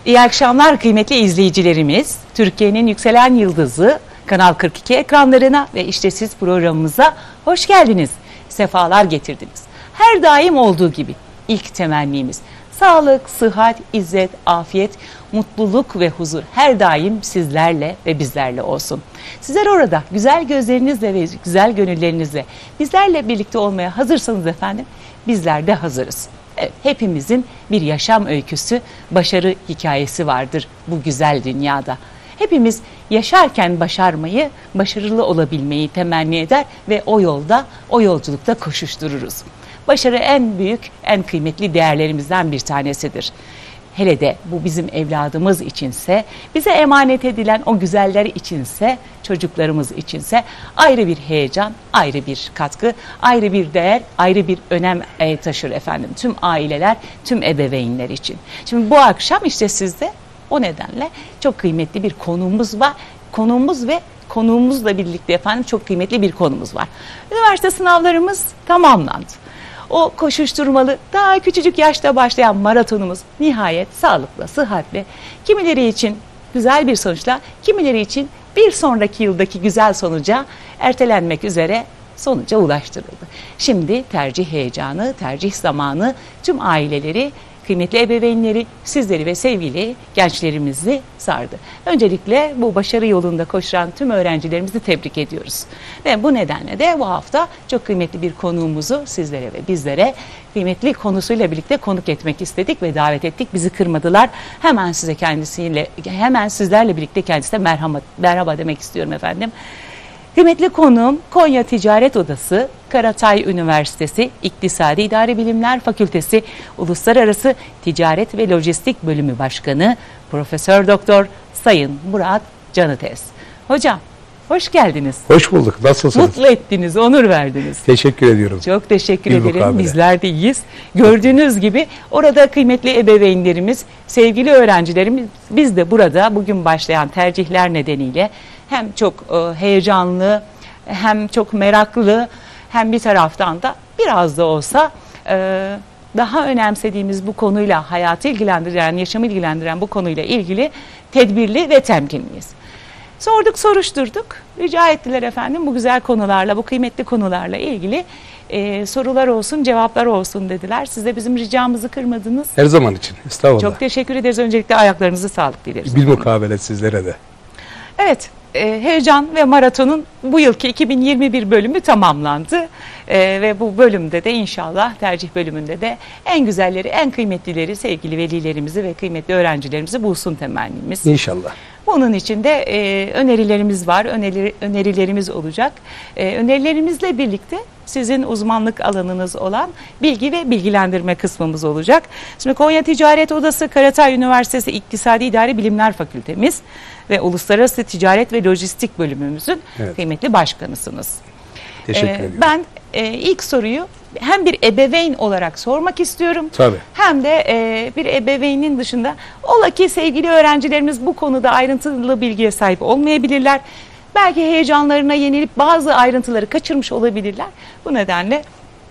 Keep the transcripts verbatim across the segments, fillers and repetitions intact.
İyi akşamlar kıymetli izleyicilerimiz. Türkiye'nin yükselen yıldızı Kanal kırk iki ekranlarına ve işte siz programımıza hoş geldiniz. Sefalar getirdiniz. Her daim olduğu gibi ilk temennimiz sağlık, sıhhat, izzet, afiyet, mutluluk ve huzur her daim sizlerle ve bizlerle olsun. Sizler orada güzel gözlerinizle ve güzel gönüllerinizle bizlerle birlikte olmaya hazırsanız efendim, bizler de hazırız. Evet, hepimizin bir yaşam öyküsü, başarı hikayesi vardır bu güzel dünyada. Hepimiz yaşarken başarmayı, başarılı olabilmeyi temenni eder ve o yolda, o yolculukta koşuştururuz. Başarı en büyük, en kıymetli değerlerimizden bir tanesidir. Hele de bu bizim evladımız içinse, bize emanet edilen o güzeller içinse, çocuklarımız içinse ayrı bir heyecan, ayrı bir katkı, ayrı bir değer, ayrı bir önem taşır efendim. Tüm aileler, tüm ebeveynler için. Şimdi bu akşam işte sizde o nedenle çok kıymetli bir konuğumuz var. Konuğumuz ve konuğumuzla birlikte efendim çok kıymetli bir konumuz var. Üniversite sınavlarımız tamamlandı. O koşuşturmalı, daha küçücük yaşta başlayan maratonumuz nihayet sağlıkla, sıhhatle, kimileri için güzel bir sonuçla, kimileri için bir sonraki yıldaki güzel sonuca ertelenmek üzere sonuca ulaştırıldı. Şimdi tercih heyecanı, tercih zamanı tüm aileleri, kıymetli ebeveynleri, sizleri ve sevgili gençlerimizi sardı. Öncelikle bu başarı yolunda koşan tüm öğrencilerimizi tebrik ediyoruz. Ve bu nedenle de bu hafta çok kıymetli bir konuğumuzu sizlere ve bizlere kıymetli konusuyla birlikte konuk etmek istedik ve davet ettik. Bizi kırmadılar. Hemen size kendisiyle, hemen sizlerle birlikte kendisine merhaba, merhaba demek istiyorum efendim. Kıymetli konuğum Konya Ticaret Odası, Karatay Üniversitesi İktisadi İdari Bilimler Fakültesi Uluslararası Ticaret ve Lojistik Bölümü Başkanı Profesör Doktor Sayın Murat Canıtez. Hocam hoş geldiniz. Hoş bulduk. Nasılsınız? Mutlu ettiniz, onur verdiniz. Teşekkür ediyorum. Çok teşekkür Bir ederim. mukabele. Bizler de iyiyiz. Gördüğünüz gibi orada kıymetli ebeveynlerimiz, sevgili öğrencilerimiz, biz de burada bugün başlayan tercihler nedeniyle hem çok e, heyecanlı, hem çok meraklı, hem bir taraftan da biraz da olsa e, daha önemsediğimiz bu konuyla, hayatı ilgilendiren, yaşamı ilgilendiren bu konuyla ilgili tedbirli ve temkinliyiz. Sorduk, soruşturduk. Rica ettiler efendim bu güzel konularla, bu kıymetli konularla ilgili e, sorular olsun, cevaplar olsun dediler. Siz de bizim ricamızı kırmadınız. Her zaman için. Estağfurullah. Çok teşekkür ederiz. Öncelikle ayaklarınızı sağlık dileriz. Bir mukabele sizlere de. Evet, e, heyecan ve maratonun bu yılki iki bin yirmi bir bölümü tamamlandı. E, ve bu bölümde de inşallah tercih bölümünde de en güzelleri, en kıymetlileri sevgili velilerimizi ve kıymetli öğrencilerimizi bulsun temennimiz. İnşallah. Bunun için de e, önerilerimiz var, öneri, önerilerimiz olacak. E, önerilerimizle birlikte sizin uzmanlık alanınız olan bilgi ve bilgilendirme kısmımız olacak. Şimdi Konya Ticaret Odası, Karatay Üniversitesi İktisadi İdari Bilimler Fakültemiz ve Uluslararası Ticaret ve Lojistik Bölümümüzün evet. kıymetli başkanısınız. Teşekkür e, ediyorum. Ben e, ilk soruyu hem bir ebeveyn olarak sormak istiyorum. Tabii. Hem de e, bir ebeveynin dışında ola ki sevgili öğrencilerimiz bu konuda ayrıntılı bilgiye sahip olmayabilirler. Belki heyecanlarına yenilip bazı ayrıntıları kaçırmış olabilirler. Bu nedenle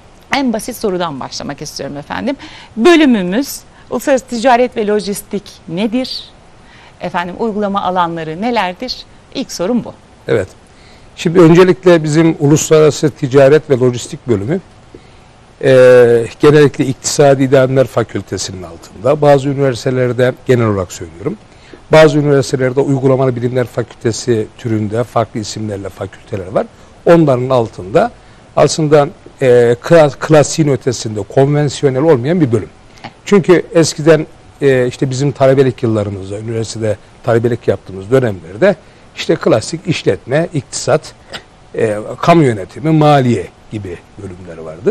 en basit sorudan başlamak istiyorum efendim. Bölümümüz Uluslararası Ticaret ve Lojistik nedir? Efendim uygulama alanları nelerdir? İlk sorum bu. Evet. Şimdi öncelikle bizim Uluslararası Ticaret ve Lojistik Bölümü e, genellikle İktisadi İdariler Fakültesinin altında. Bazı üniversitelerde genel olarak söylüyorum. Bazı üniversitelerde Uygulamalı Bilimler Fakültesi türünde farklı isimlerle fakülteler var. Onların altında aslında e, klasiğin ötesinde konvansiyonel olmayan bir bölüm. Çünkü eskiden e, işte bizim talebelik yıllarımızda, üniversitede talebelik yaptığımız dönemlerde işte klasik işletme, iktisat, e, kamu yönetimi, maliye gibi bölümler vardı.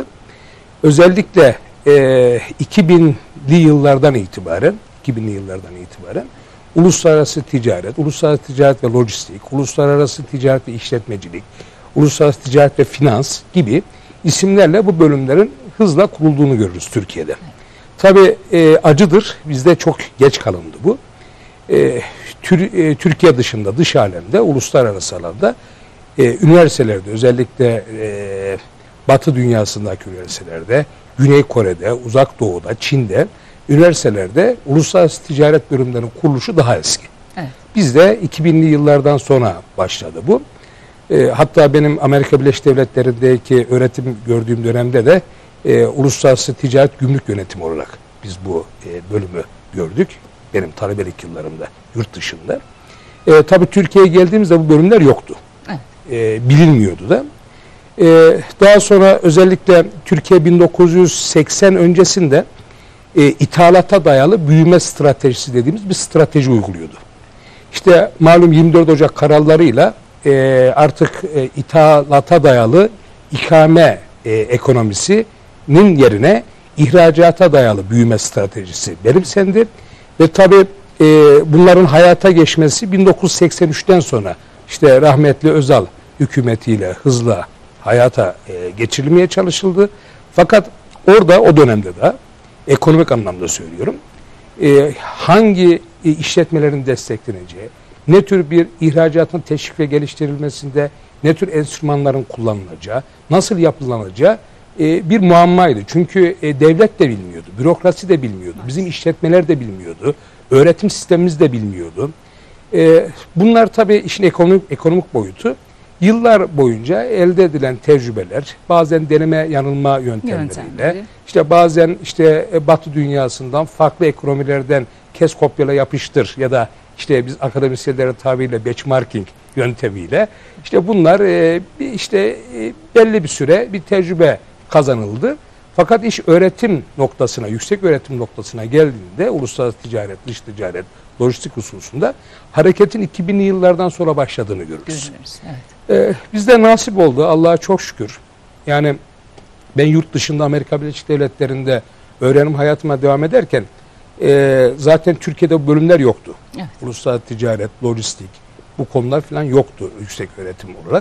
Özellikle e, iki binli yıllardan itibaren, iki binli yıllardan itibaren uluslararası ticaret, uluslararası ticaret ve lojistik, uluslararası ticaret ve işletmecilik, uluslararası ticaret ve finans gibi isimlerle bu bölümlerin hızla kurulduğunu görürüz Türkiye'de. Tabii e, acıdır, bizde çok geç kalındı bu. E, tür, e, Türkiye dışında, dış alemde, uluslararası alanda e, üniversitelerde, özellikle e, Batı dünyasındaki üniversitelerde, Güney Kore'de, Uzak Doğu'da, Çin'de üniversitelerde uluslararası ticaret bölümlerinin kuruluşu daha eski. Evet. Bizde iki binli yıllardan sonra başladı bu. E, hatta benim Amerika Birleşik Devletleri'ndeki öğretim gördüğüm dönemde de e, uluslararası ticaret gümrük yönetimi olarak biz bu e, bölümü gördük. Benim talebelik yıllarımda yurt dışında. E, tabii Türkiye'ye geldiğimizde bu bölümler yoktu. Evet. E, bilinmiyordu da. E, daha sonra özellikle Türkiye bin dokuz yüz seksen öncesinde e, ithalata dayalı büyüme stratejisi dediğimiz bir strateji uyguluyordu. İşte malum yirmi dört Ocak kararlarıyla e, artık e, ithalata dayalı ikame e, ekonomisinin yerine ihracata dayalı büyüme stratejisi benimsendi. Ve tabii e, bunların hayata geçmesi bin dokuz yüz seksen üçten sonra işte rahmetli Özal hükümetiyle hızla hayata e, geçirilmeye çalışıldı. Fakat orada o dönemde de ekonomik anlamda söylüyorum e, hangi e, işletmelerin destekleneceği, ne tür bir ihracatın teşvik ve geliştirilmesinde ne tür enstrümanların kullanılacağı, nasıl yapılanacağı e, bir muammaydı. Çünkü e, devlet de bilmiyordu, bürokrasi de bilmiyordu, bizim işletmeler de bilmiyordu, öğretim sistemimiz de bilmiyordu. E, bunlar tabii işin ekonomik, ekonomik boyutu. Yıllar boyunca elde edilen tecrübeler, bazen deneme yanılma yöntemleriyle, Yöntemleri. işte bazen işte Batı dünyasından, farklı ekonomilerden kes kopyala yapıştır ya da işte biz akademisyenlerin tabiriyle benchmarking yöntemiyle işte bunlar e, bir işte e, belli bir süre bir tecrübe kazanıldı. Fakat iş öğretim noktasına, yüksek öğretim noktasına geldiğinde uluslararası ticaret, dış ticaret, lojistik hususunda hareketin iki binli yıllardan sonra başladığını görürüz. Görünürüz, evet. Ee, bizde nasip oldu Allah'a çok şükür. Yani ben yurt dışında Amerika Birleşik Devletleri'nde öğrenim hayatıma devam ederken e, zaten Türkiye'de bu bölümler yoktu. Evet. Uluslararası ticaret, lojistik bu konular falan yoktu yüksek öğretim olarak.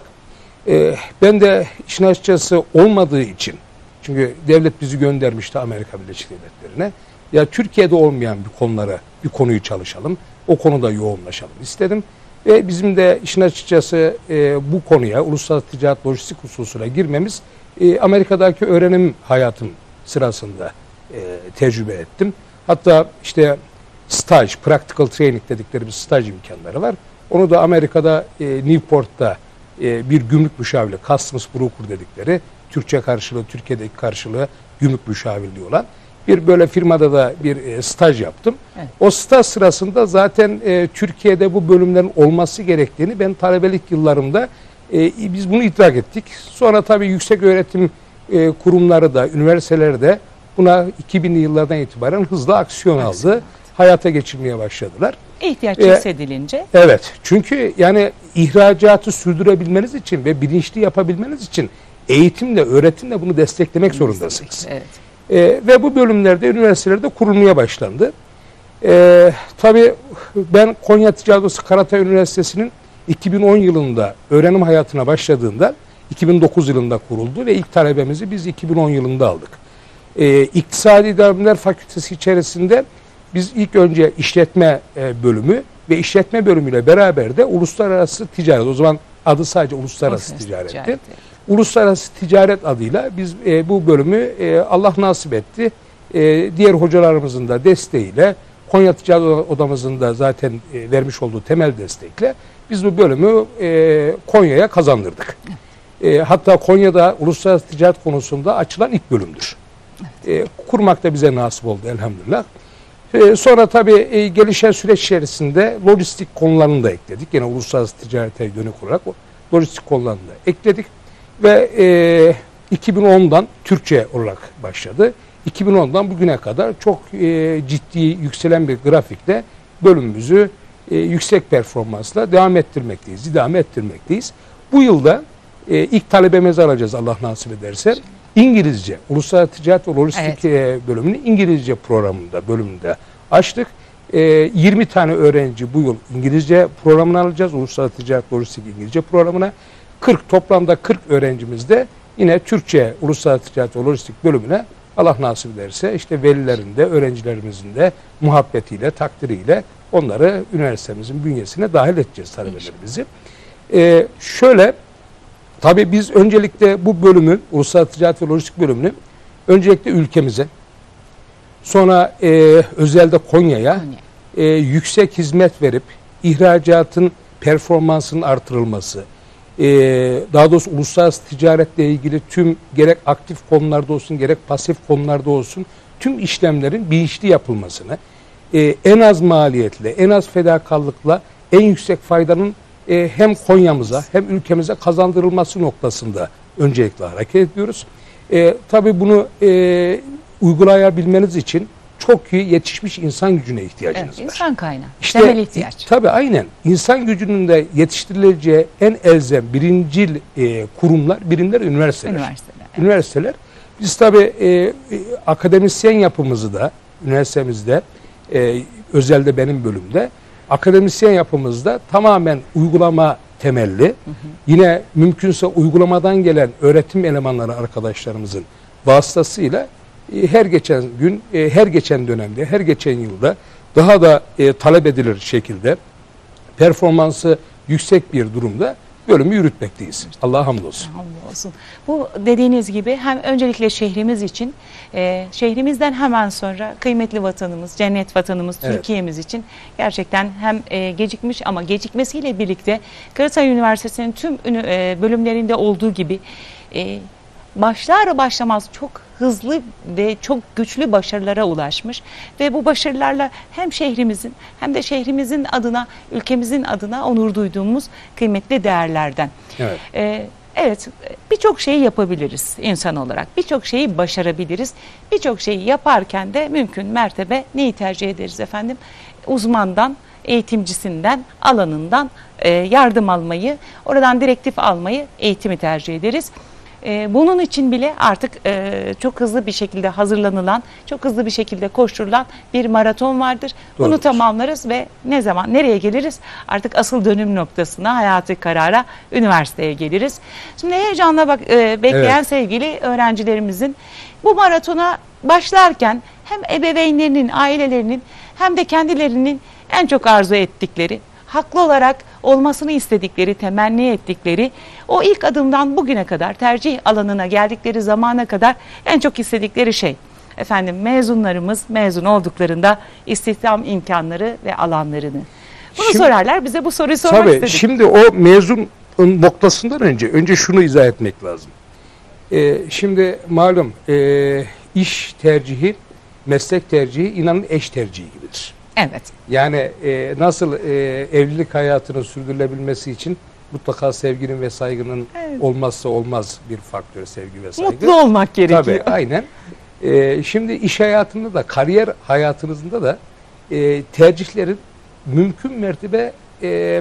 E, ben de işin açıkçası olmadığı için, çünkü devlet bizi göndermişti Amerika Birleşik Devletleri'ne. Ya Türkiye'de olmayan bir konulara, bir konuyu çalışalım, o konuda yoğunlaşalım istedim. Ve bizim de işin açıkçası e, bu konuya, uluslararası ticaret lojistik hususuna girmemiz e, Amerika'daki öğrenim hayatım sırasında e, tecrübe ettim. Hatta işte staj, practical training dedikleri bir staj imkanları var. Onu da Amerika'da e, Newport'ta e, bir gümrük müşavirliği, Customs Broker dedikleri, Türkçe karşılığı, Türkiye'deki karşılığı gümrük müşavirliği olan bir böyle firmada da bir e, staj yaptım. Evet. O staj sırasında zaten e, Türkiye'de bu bölümlerin olması gerektiğini ben talebelik yıllarımda e, biz bunu idrak ettik. Sonra tabii yüksek öğretim e, kurumları da, üniversiteleri de buna iki binli yıllardan itibaren hızlı aksiyon aldı. Evet. Hayata geçirmeye başladılar. İhtiyaç ee, hissedilince. Evet. Çünkü yani ihracatı sürdürebilmeniz için ve bilinçli yapabilmeniz için eğitimle, öğretimle bunu desteklemek zorundasınız. Evet. Ee, ve bu bölümlerde, üniversitelerde kurulmaya başlandı. Ee, tabii ben Konya Ticaret Odası Karatay Üniversitesi'nin iki bin on yılında öğrenim hayatına başladığında iki bin dokuz yılında kuruldu ve ilk talebemizi biz iki bin on yılında aldık. Ee, İktisadi İdareler Fakültesi içerisinde biz ilk önce işletme e, bölümü ve işletme bölümüyle beraber de uluslararası ticaret, o zaman adı sadece uluslararası, uluslararası ticaretti. Ticaret. Uluslararası ticaret adıyla biz e, bu bölümü e, Allah nasip etti. E, diğer hocalarımızın da desteğiyle, Konya Ticaret Odamızın da zaten e, vermiş olduğu temel destekle biz bu bölümü e, Konya'ya kazandırdık. E, hatta Konya'da uluslararası ticaret konusunda açılan ilk bölümdür. E, kurmak da bize nasip oldu elhamdülillah. E, sonra tabii e, gelişen süreç içerisinde lojistik konularını da ekledik. Yine uluslararası ticarete dönük olarak lojistik konularını da ekledik. Ve e, iki bin ondan Türkçe olarak başladı. iki bin ondan bugüne kadar çok e, ciddi yükselen bir grafikle bölümümüzü e, yüksek performansla devam ettirmekteyiz, idame ettirmekteyiz. Bu yılda e, ilk talebemizi alacağız Allah nasip ederse. İngilizce, Uluslararası Ticaret ve Lojistik evet. bölümünü İngilizce programında, bölümünde açtık. E, yirmi tane öğrenci bu yıl İngilizce programını alacağız. Uluslararası Ticaret Lojistik İngilizce programına. kırk toplamda kırk öğrencimiz de yine Türkçe Uluslararası Ticaret ve Lojistik bölümüne Allah nasip ederse işte velilerin de öğrencilerimizin de muhabbetiyle, takdiriyle onları üniversitemizin bünyesine dahil edeceğiz talebelerimizi. E, şöyle tabii biz öncelikle bu bölümü, Uluslararası Ticaret ve Lojistik bölümünü öncelikle ülkemize, Sonra e, özelde Konya'ya Konya. e, yüksek hizmet verip ihracatın performansının artırılması, e, daha doğrusu uluslararası ticaretle ilgili tüm gerek aktif konularda olsun gerek pasif konularda olsun tüm işlemlerin bilinçli yapılmasını, e, en az maliyetle, en az fedakarlıkla en yüksek faydanın e, hem Konya'mıza hem ülkemize kazandırılması noktasında öncelikle hareket ediyoruz. E, tabii bunu e, uygulayabilmeniz için çok iyi yetişmiş insan gücüne ihtiyacınız Evet, var. insan kaynağı. İşte, Temel ihtiyaç. Tabii aynen. İnsan gücünün de yetiştirileceği en elzem birincil e, kurumlar, birimler üniversiteler. Üniversiteler. Evet. Üniversiteler. Biz tabii e, e, akademisyen yapımızı da üniversitemizde, e, özelde benim bölümde, akademisyen yapımızda tamamen uygulama temelli. Hı hı. Yine mümkünse uygulamadan gelen öğretim elemanları arkadaşlarımızın vasıtasıyla e, her geçen gün, e, her geçen dönemde, her geçen yılda daha da e, talep edilir şekilde performansı yüksek bir durumda bölümü yürütmekteyiz. Allah'a hamdolsun. Hamdolsun. Bu dediğiniz gibi hem öncelikle şehrimiz için, e, şehrimizden hemen sonra kıymetli vatanımız, cennet vatanımız, Evet. Türkiye'miz için gerçekten hem e, gecikmiş ama gecikmesiyle birlikte Kırıkkale Üniversitesi'nin tüm ünü- e, bölümlerinde olduğu gibi e, başlar başlamaz çok hızlı ve çok güçlü başarılara ulaşmış ve bu başarılarla hem şehrimizin hem de şehrimizin adına, ülkemizin adına onur duyduğumuz kıymetli değerlerden. Evet. Ee, evet, birçok şeyi yapabiliriz insan olarak, birçok şeyi başarabiliriz, birçok şeyi yaparken de mümkün mertebe neyi tercih ederiz efendim? Uzmandan, eğitimcisinden, alanından e, yardım almayı, oradan direktif almayı, eğitimi tercih ederiz. Ee, bunun için bile artık e, çok hızlı bir şekilde hazırlanılan, çok hızlı bir şekilde koşturulan bir maraton vardır. Doğrudur. Bunu tamamlarız ve ne zaman, nereye geliriz? Artık asıl dönüm noktasına, hayati karara, üniversiteye geliriz. Şimdi heyecanla bak, e, bekleyen Evet. sevgili öğrencilerimizin bu maratona başlarken hem ebeveynlerinin, ailelerinin hem de kendilerinin en çok arzu ettikleri, haklı olarak olmasını istedikleri, temenni ettikleri, o ilk adımdan bugüne kadar tercih alanına geldikleri zamana kadar en çok istedikleri şey, efendim mezunlarımız mezun olduklarında istihdam imkanları ve alanlarını. Bunu Şimdi- sorarlar, bize bu soruyu sormak Tabii istedik. şimdi o mezun noktasından önce önce şunu izah etmek lazım. Ee, şimdi malum e, iş tercihi, meslek tercihi inanın eş tercihi gibidir. Evet. Yani e, nasıl e, evlilik hayatının sürdürülebilmesi için mutlaka sevginin ve saygının Evet. olmazsa olmaz bir faktör sevgi ve saygı. Mutlu olmak gerekiyor. Tabii aynen. E, şimdi iş hayatında da kariyer hayatınızda da e, tercihlerin mümkün mertebe e,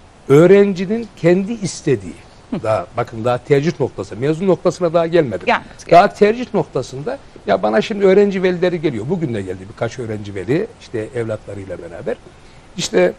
öğrencinin kendi istediği, daha bakın daha tercih noktası, mezun noktasına daha gelmedim. Gelmedi, Daha tercih noktasında ya bana şimdi öğrenci velileri geliyor. Bugün de geldi birkaç öğrenci veli işte evlatlarıyla beraber. İşte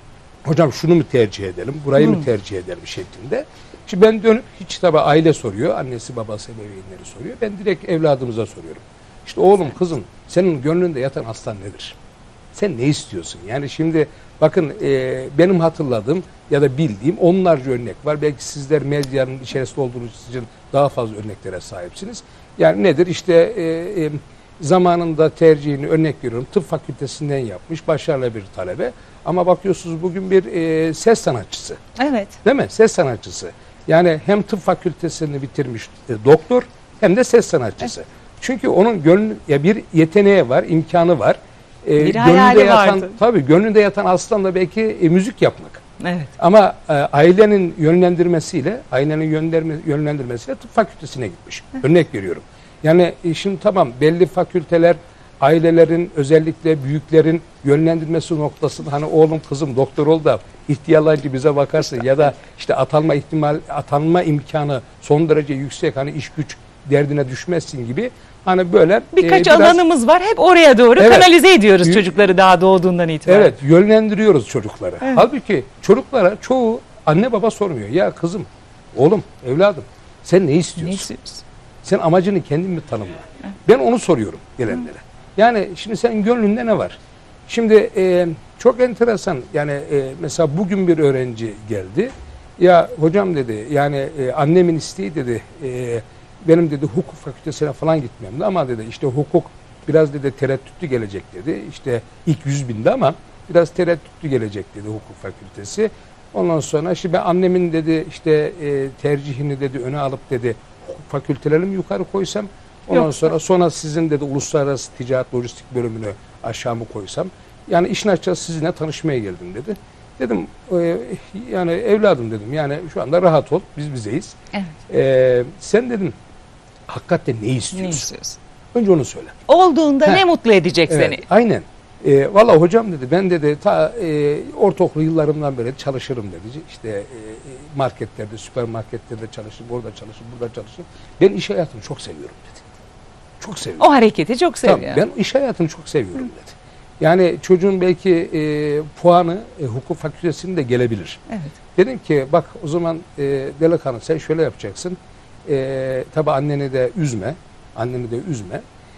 hocam şunu mu tercih edelim, burayı mı tercih edelim şeklinde. Şimdi ben dönüp hiç tabi aile soruyor, annesi babası ebeveynleri soruyor. Ben direkt evladımıza soruyorum. İşte oğlum kızım senin gönlünde yatan aslan nedir? Sen ne istiyorsun? Yani şimdi bakın e, benim hatırladığım ya da bildiğim onlarca örnek var. Belki sizler medyanın içerisinde olduğunuz için daha fazla örneklere sahipsiniz. Yani nedir? İşte e, e, zamanında tercihini örnek veriyorum tıp fakültesinden yapmış başarılı bir talebe. Ama bakıyorsunuz bugün bir e, ses sanatçısı. Evet. Değil mi? Ses sanatçısı. Yani hem tıp fakültesini bitirmiş e, doktor hem de ses sanatçısı. Evet. Çünkü onun gönlü ya bir yeteneği var, imkanı var. E, Bir gönlünde hayali yatan, vardı. tabii gönlünde yatan aslan da belki e, müzik yapmak. Evet. Ama e, ailenin yönlendirmesiyle, ailenin yönlendirme, yönlendirmesiyle tıp fakültesine gitmiş. Örnek veriyorum. Yani e, şimdi tamam belli fakülteler ailelerin özellikle büyüklerin yönlendirmesi noktasında hani oğlum kızım doktor ol da ihtiyarlanınca bize bakarsın ya da işte atanma ihtimal atanma imkanı son derece yüksek hani iş güç derdine düşmezsin gibi hani böyle Birkaç e, biraz, alanımız var, hep oraya doğru Evet. kanalize ediyoruz Y- çocukları daha doğduğundan itibaren. evet yönlendiriyoruz çocukları. Evet. Halbuki çocuklara çoğu anne baba sormuyor. Ya kızım, oğlum, evladım sen ne istiyorsun? Ne istiyoruz? Sen amacını kendin mi tanımla? Ben onu soruyorum gelenlere. Yani şimdi sen gönlünde ne var? Şimdi e, çok enteresan yani e, mesela bugün bir öğrenci geldi. Ya hocam dedi yani e, annemin isteği dedi e, benim dedi hukuk fakültesine falan gitmem de ama dedi işte hukuk Biraz dedi tereddütlü gelecek dedi. İşte ilk yüz binde ama biraz tereddütlü gelecek dedi hukuk fakültesi. Ondan sonra şimdi annemin dedi işte e, tercihini dedi öne alıp dedi hukuk fakültelerini mi yukarı koysam, ondan Yok. sonra sonra sizin dedi uluslararası ticaret lojistik bölümünü aşağı mı koysam, yani işin açıkçası sizinle tanışmaya geldim dedi. Dedim e, yani evladım dedim, yani şu anda rahat ol, biz bizeyiz. Evet. E, sen dedim hakikaten ne istiyorsun? Ne istiyorsun? Önce onu söyle. Olduğunda Heh. ne mutlu edecek Evet, seni? aynen. E, Valla hocam dedi, ben dedi ta e, ortaokul yıllarımdan beri çalışırım dedi. İşte e, marketlerde, süpermarketlerde çalışırım, orada çalışırım, burada çalışırım. Ben iş hayatını çok seviyorum dedi. Çok seviyorum. O hareketi çok seviyor. Tamam, ben iş hayatını çok seviyorum dedi. Yani çocuğun belki e, puanı e, hukuk fakültesinde de gelebilir. Evet. Dedim ki bak o zaman e, delikanlı sen şöyle yapacaksın. E, tabii anneni de üzme. Anneni de üzme.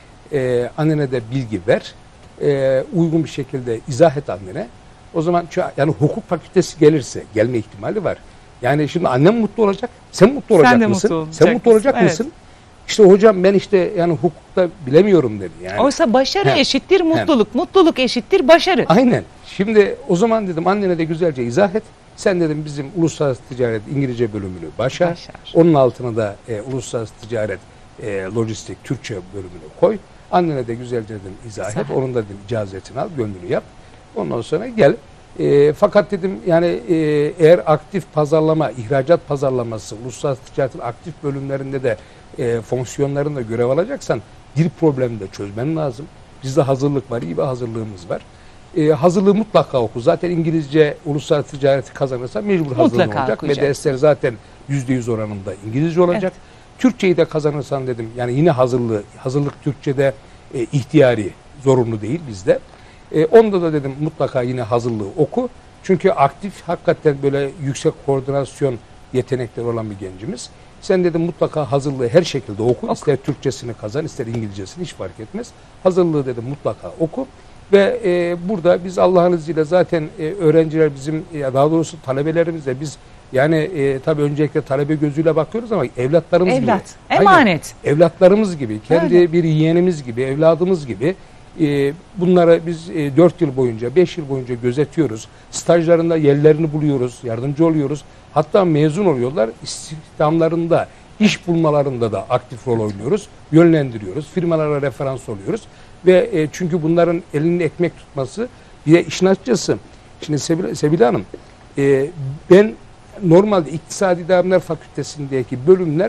E, annene de bilgi ver. E, uygun bir şekilde izah et annene. O zaman yani hukuk fakültesi gelirse, gelme ihtimali var. Yani şimdi annem mutlu olacak. Sen mutlu olacak Sen de mısın? mutlu olacak sen mutlu olacak mısın? mısın? İşte hocam ben işte yani hukukta bilemiyorum dedi. Yani. Oysa başarı He. eşittir mutluluk, mutluluk eşittir başarı. Aynen. Şimdi o zaman dedim annene de güzelce izah et. Sen dedim bizim uluslararası ticaret İngilizce bölümünü başar. Başar. Onun altına da e, uluslararası ticaret e, lojistik Türkçe bölümünü koy. Annene de güzelce dedim izah et. Güzel. Onun da dedim icazetini al, gönlünü yap. Ondan sonra gel. E, fakat dedim yani e, eğer aktif pazarlama, ihracat pazarlaması, uluslararası ticaretin aktif bölümlerinde de e, fonksiyonlarında görev alacaksan dil problemini de çözmen lazım. Bizde hazırlık var, iyi bir hazırlığımız var. E, hazırlığı mutlaka oku. Zaten İngilizce uluslararası ticareti kazanırsan mecbur hazırlığın Mutlaka olacak. Ve okuyacak. dersler zaten yüzde yüz oranında İngilizce olacak. Evet. Türkçeyi de kazanırsan dedim yani yine hazırlığı, hazırlık Türkçe'de e, ihtiyari, zorunlu değil bizde. E, onda da dedim mutlaka yine hazırlığı oku. Çünkü aktif hakikaten böyle yüksek koordinasyon yetenekleri olan bir gencimiz. Sen dedim mutlaka hazırlığı her şekilde oku. Oku. İster Türkçesini kazan, ister İngilizcesini, hiç fark etmez. Hazırlığı dedim mutlaka oku. Ve e, burada biz Allah'ın izniyle zaten e, öğrenciler bizim, ya daha doğrusu talebelerimiz de biz yani e, tabii öncelikle talebe gözüyle bakıyoruz ama evlatlarımız gibi. Evlat, emanet. Aynen, evlatlarımız gibi, kendi Öyle. bir yeğenimiz gibi, evladımız gibi e, bunları biz e, dört yıl boyunca, beş yıl boyunca gözetiyoruz. Stajlarında yerlerini buluyoruz, yardımcı oluyoruz. Hatta mezun oluyorlar, istihdamlarında, iş bulmalarında da aktif rol oynuyoruz, yönlendiriyoruz, firmalara referans oluyoruz. Ve e, çünkü bunların elinde ekmek tutması, bir de işin açıkçası, şimdi Sebil, Sebil Hanım, e, ben normalde İktisadi İdareler Fakültesindeki bölümler,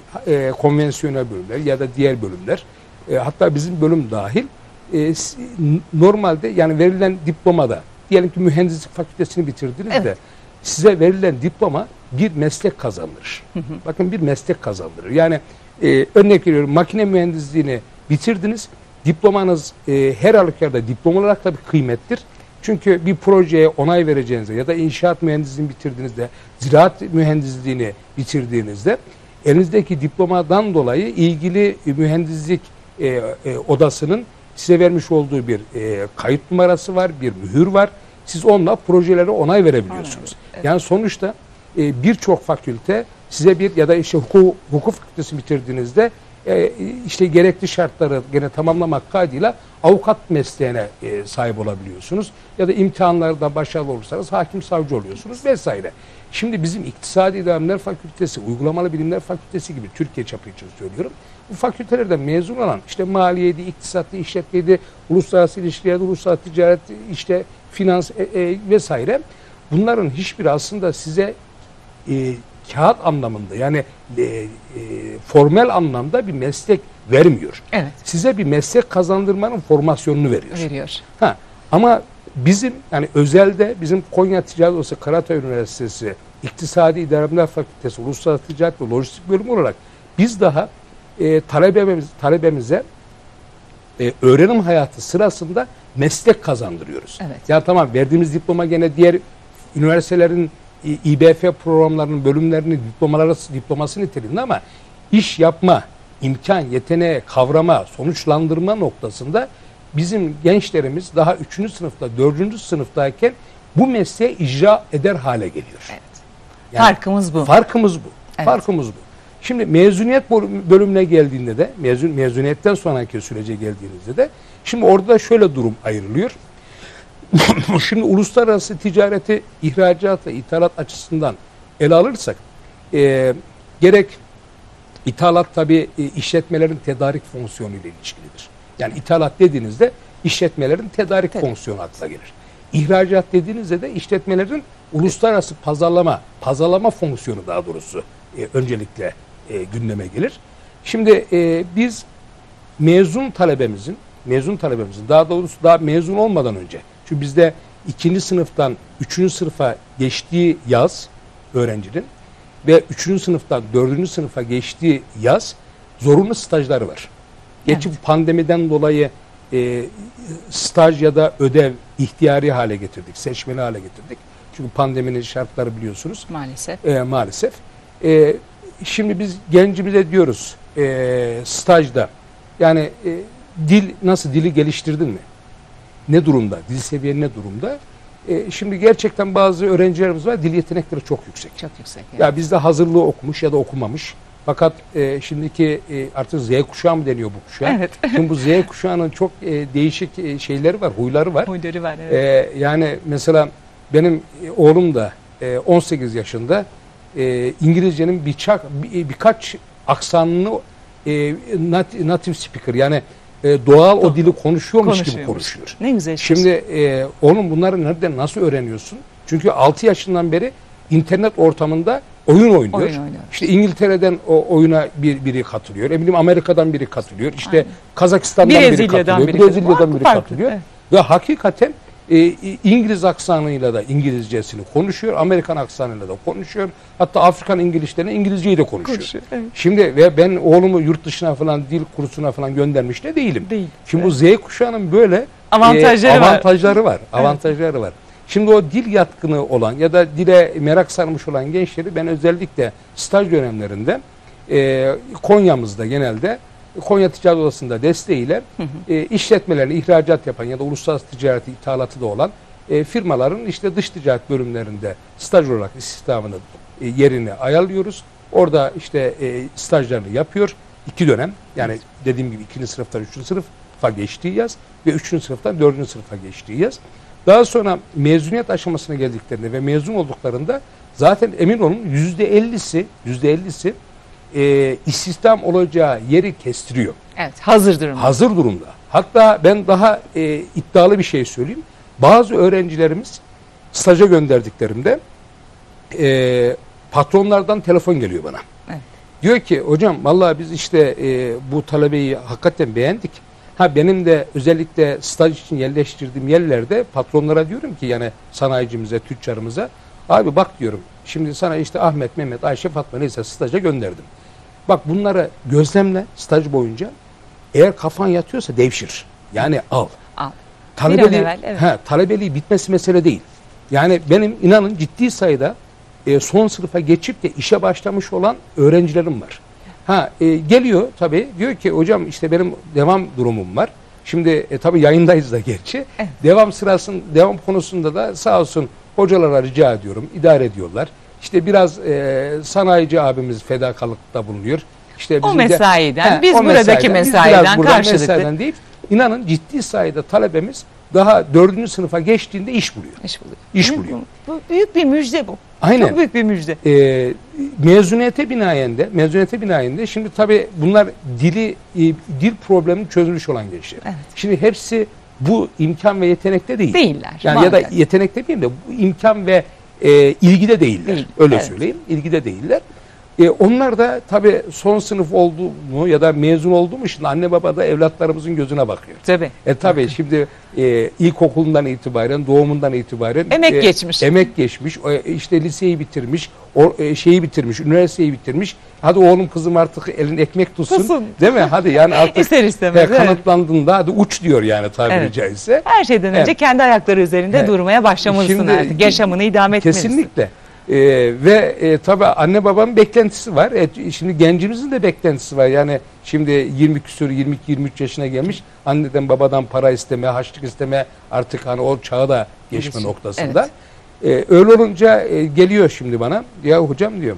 e, konvansiyonel bölümler ya da diğer bölümler, e, hatta bizim bölüm dahil, e, normalde yani verilen diplomada, diyelim ki mühendislik fakültesini bitirdiniz Evet. de, size verilen diploma bir meslek kazandırır. Hı hı. Bakın bir meslek kazandırır. Yani e, örnek veriyorum, makine mühendisliğini bitirdiniz. Diplomanız e, her halükarda diploma olarak da bir kıymettir. Çünkü bir projeye onay vereceğinizde ya da inşaat mühendisliğini bitirdiğinizde, ziraat mühendisliğini bitirdiğinizde elinizdeki diplomadan dolayı ilgili mühendislik e, e, odasının size vermiş olduğu bir e, kayıt numarası var, bir mühür var. Siz onunla projelere onay verebiliyorsunuz. Evet. Yani sonuçta e, birçok fakülte size bir ya da işte hukuk, hukuk fakültesi bitirdiğinizde e, işte gerekli şartları gene tamamlamak kaydıyla avukat mesleğine e, sahip olabiliyorsunuz. Ya da imtihanlarda başarılı olursanız hakim savcı oluyorsunuz vesaire. Şimdi bizim İktisadi İdareler Fakültesi, Uygulamalı Bilimler Fakültesi gibi Türkiye çapı için söylüyorum. Bu fakültelerden mezun olan işte maliyedi, iktisatlı, işletmeydi, uluslararası ilişkilerdi, uluslararası ticaret, işte finans e, e, vesaire. Bunların hiçbiri aslında size e, kağıt anlamında yani e, e, formel anlamda bir meslek vermiyor. Evet. Size bir meslek kazandırmanın formasyonunu veriyor. Veriyor. Ha, ama bizim yani özelde bizim Konya Ticaret Odası Karatay Üniversitesi İktisadi İdareler Fakültesi Uluslararası Ticaret ve Lojistik Bölümü olarak biz daha e, talebemiz, talebemize e, öğrenim hayatı sırasında meslek kazandırıyoruz. Evet. Ya tamam verdiğimiz diploma gene diğer üniversitelerin İ B F programlarının bölümlerinin diplomaları, diploması niteliğinde ama iş yapma, imkan, yeteneğe, kavrama, sonuçlandırma noktasında bizim gençlerimiz daha üçüncü sınıfta, dördüncü sınıftayken bu mesleği icra eder hale geliyor. Evet. Yani Farkımız bu. Farkımız bu. Evet. Farkımız bu. Şimdi mezuniyet bölümüne geldiğinde de, mezun mezuniyetten sonraki sürece geldiğinizde de, şimdi orada da şöyle durum ayrılıyor. Şimdi uluslararası ticareti ihracat ve ithalat açısından ele alırsak, e, gerek ithalat tabii e, işletmelerin tedarik fonksiyonu ile ilişkilidir. Yani ithalat dediğinizde işletmelerin tedarik evet. fonksiyonu akla gelir. İhracat dediğinizde de işletmelerin uluslararası pazarlama, pazarlama fonksiyonu daha doğrusu e, öncelikle e, gündeme gelir. Şimdi e, biz mezun talebemizin, mezun talebemizin daha doğrusu daha mezun olmadan önce, çünkü bizde ikinci sınıftan üçüncü sınıfa geçtiği yaz öğrencinin ve üçüncü sınıftan dördüncü sınıfa geçtiği yaz zorunlu stajları var. Geçip evet. pandemiden dolayı e, staj ya da ödev ihtiyari hale getirdik, seçmeli hale getirdik. Çünkü pandeminin şartları biliyorsunuz. Maalesef. E, maalesef. E, şimdi biz gencimize diyoruz e, stajda, yani e, dil nasıl, dili geliştirdin mi? Ne durumda? Dil seviyen ne durumda? E, şimdi gerçekten bazı öğrencilerimiz var, dil yetenekleri çok yüksek. Çok yüksek. Evet. Ya bizde hazırlığı okumuş ya da okumamış. Fakat e, şimdiki e, artık Z kuşağı mı deniyor bu kuşağa? Evet. Şimdi bu Z kuşağının çok e, değişik e, şeyleri var, huyları var. Huyları var, evet. E, yani mesela benim e, oğlum da e, on sekiz yaşında e, İngilizcenin birçok bir, birkaç aksanını e, native speaker, yani e, doğal o dili konuşuyormuş gibi konuşuyor. Ne güzel. Şimdi e, oğlum bunları nereden nasıl öğreniyorsun? Çünkü altı yaşından beri internet ortamında oyun oynuyor. Oyun oynuyor. İşte İngiltere'den o oyuna bir biri katılıyor. Eminim Amerika'dan biri katılıyor. İşte aynen. Kazakistan'dan biri katılıyor. Biri Brezilya'dan biri katılıyor. Evet. Ve hakikaten e, İngiliz aksanıyla da İngilizcesini konuşuyor. Amerikan aksanıyla da konuşuyor. Hatta Afrikan İngilizlerine İngilizceyi de konuşuyor. konuşuyor evet. Şimdi ve ben oğlumu yurt dışına falan, dil kursuna falan göndermiş de değilim. Değil. Şimdi evet. bu Z kuşağının böyle avantajları, e, avantajları var. var. Evet. Avantajları var. Şimdi o dil yatkını olan ya da dile merak sarmış olan gençleri ben özellikle staj dönemlerinde e, Konya'mızda genelde Konya Ticaret Odası'nda desteğiyle hı hı. E, işletmelerini ihracat yapan ya da uluslararası ticareti ithalatı da olan e, firmaların işte dış ticaret bölümlerinde staj olarak istihdamını e, yerini ayarlıyoruz. Orada işte e, stajlarını yapıyor. İki dönem, yani evet. dediğim gibi ikinci sınıftan üçüncü sınıfa geçtiği yaz ve üçüncü sınıftan dördüncü sınıfa geçtiği yaz. Daha sonra mezuniyet aşamasına geldiklerinde ve mezun olduklarında zaten emin olun yüzde ellisi yüzde ellisi e, istihdam olacağı yeri kestiriyor. Evet, hazır durumda. Hazır durumda. Hatta ben daha e, iddialı bir şey söyleyeyim. Bazı öğrencilerimiz staja gönderdiklerimde e, patronlardan telefon geliyor bana. Evet. Diyor ki hocam vallahi biz işte e, bu talebeyi hakikaten beğendik. Ha benim de özellikle staj için yerleştirdiğim yerlerde patronlara diyorum ki, yani sanayicimize, tüccarımıza, abi bak diyorum, şimdi sana işte Ahmet, Mehmet, Ayşe, Fatma neyse staja gönderdim. Bak bunları gözlemle staj boyunca, eğer kafan yatıyorsa devşir. Yani al. Al. Talebeliği, evet. he, talebeliği bitmesi mesele değil. Yani benim inanın ciddi sayıda e, son sınıfa geçip de işe başlamış olan öğrencilerim var. Ha e, geliyor tabii, diyor ki hocam işte benim devam durumum var. Şimdi e, tabii yayındayız da gerçi. Evet. Devam sırasında, devam konusunda da sağ olsun hocalara rica ediyorum, idare ediyorlar. İşte biraz e, sanayici abimiz fedakarlıkta bulunuyor. İşte o mesaiden, de, he, biz o buradaki mesaiden, mesaiden karşılıklı. Mesaiden deyip, inanın ciddi sayıda talebemiz daha dördüncü sınıfa geçtiğinde iş buluyor. İş buluyor. İş buluyor. Bu, bu büyük bir müjde bu. Aynen. Çok büyük bir müjde. Ee, mezuniyete binaen de, mezuniyete binaen de şimdi tabii bunlar dili, e, dil problemini çözmüş olan gençler. Evet. Şimdi hepsi bu imkan ve yetenekte değil. Değiller. Yani ya da yetenekte değil de bu imkan ve e, ilgide değiller. Değil. Öyle evet. söyleyeyim. İlgide değiller. E, onlar da tabii son sınıf oldu mu ya da mezun oldu mu, şimdi anne baba da evlatlarımızın gözüne bakıyor. Tabii. E tabii şimdi e, ilkokulundan itibaren, doğumundan itibaren emek e, geçmiş. Emek geçmiş. E, işte liseyi bitirmiş, o, e, şeyi bitirmiş, üniversiteyi bitirmiş. Hadi oğlum kızım artık elin ekmek tutsun. Tutsun. Değil mi? Hadi yani artık İster istemez, e, kanıtlandığında hadi uç diyor yani tabiri evet. caizse. Her şeyden önce evet. kendi ayakları üzerinde evet. durmaya başlamalısın şimdi, artık. Yaşamını idame etmelisin. Kesinlikle. Ee, ve e, tabii anne babanın beklentisi var. E, şimdi gencimizin de beklentisi var. Yani şimdi yirmi küsur, yirmi iki yirmi üç yaşına gelmiş, anneden babadan para isteme, harçlık isteme, artık hani o çağı da geçme evet. noktasında. Evet. Ee, öyle olunca e, geliyor şimdi bana. Ya hocam diyor,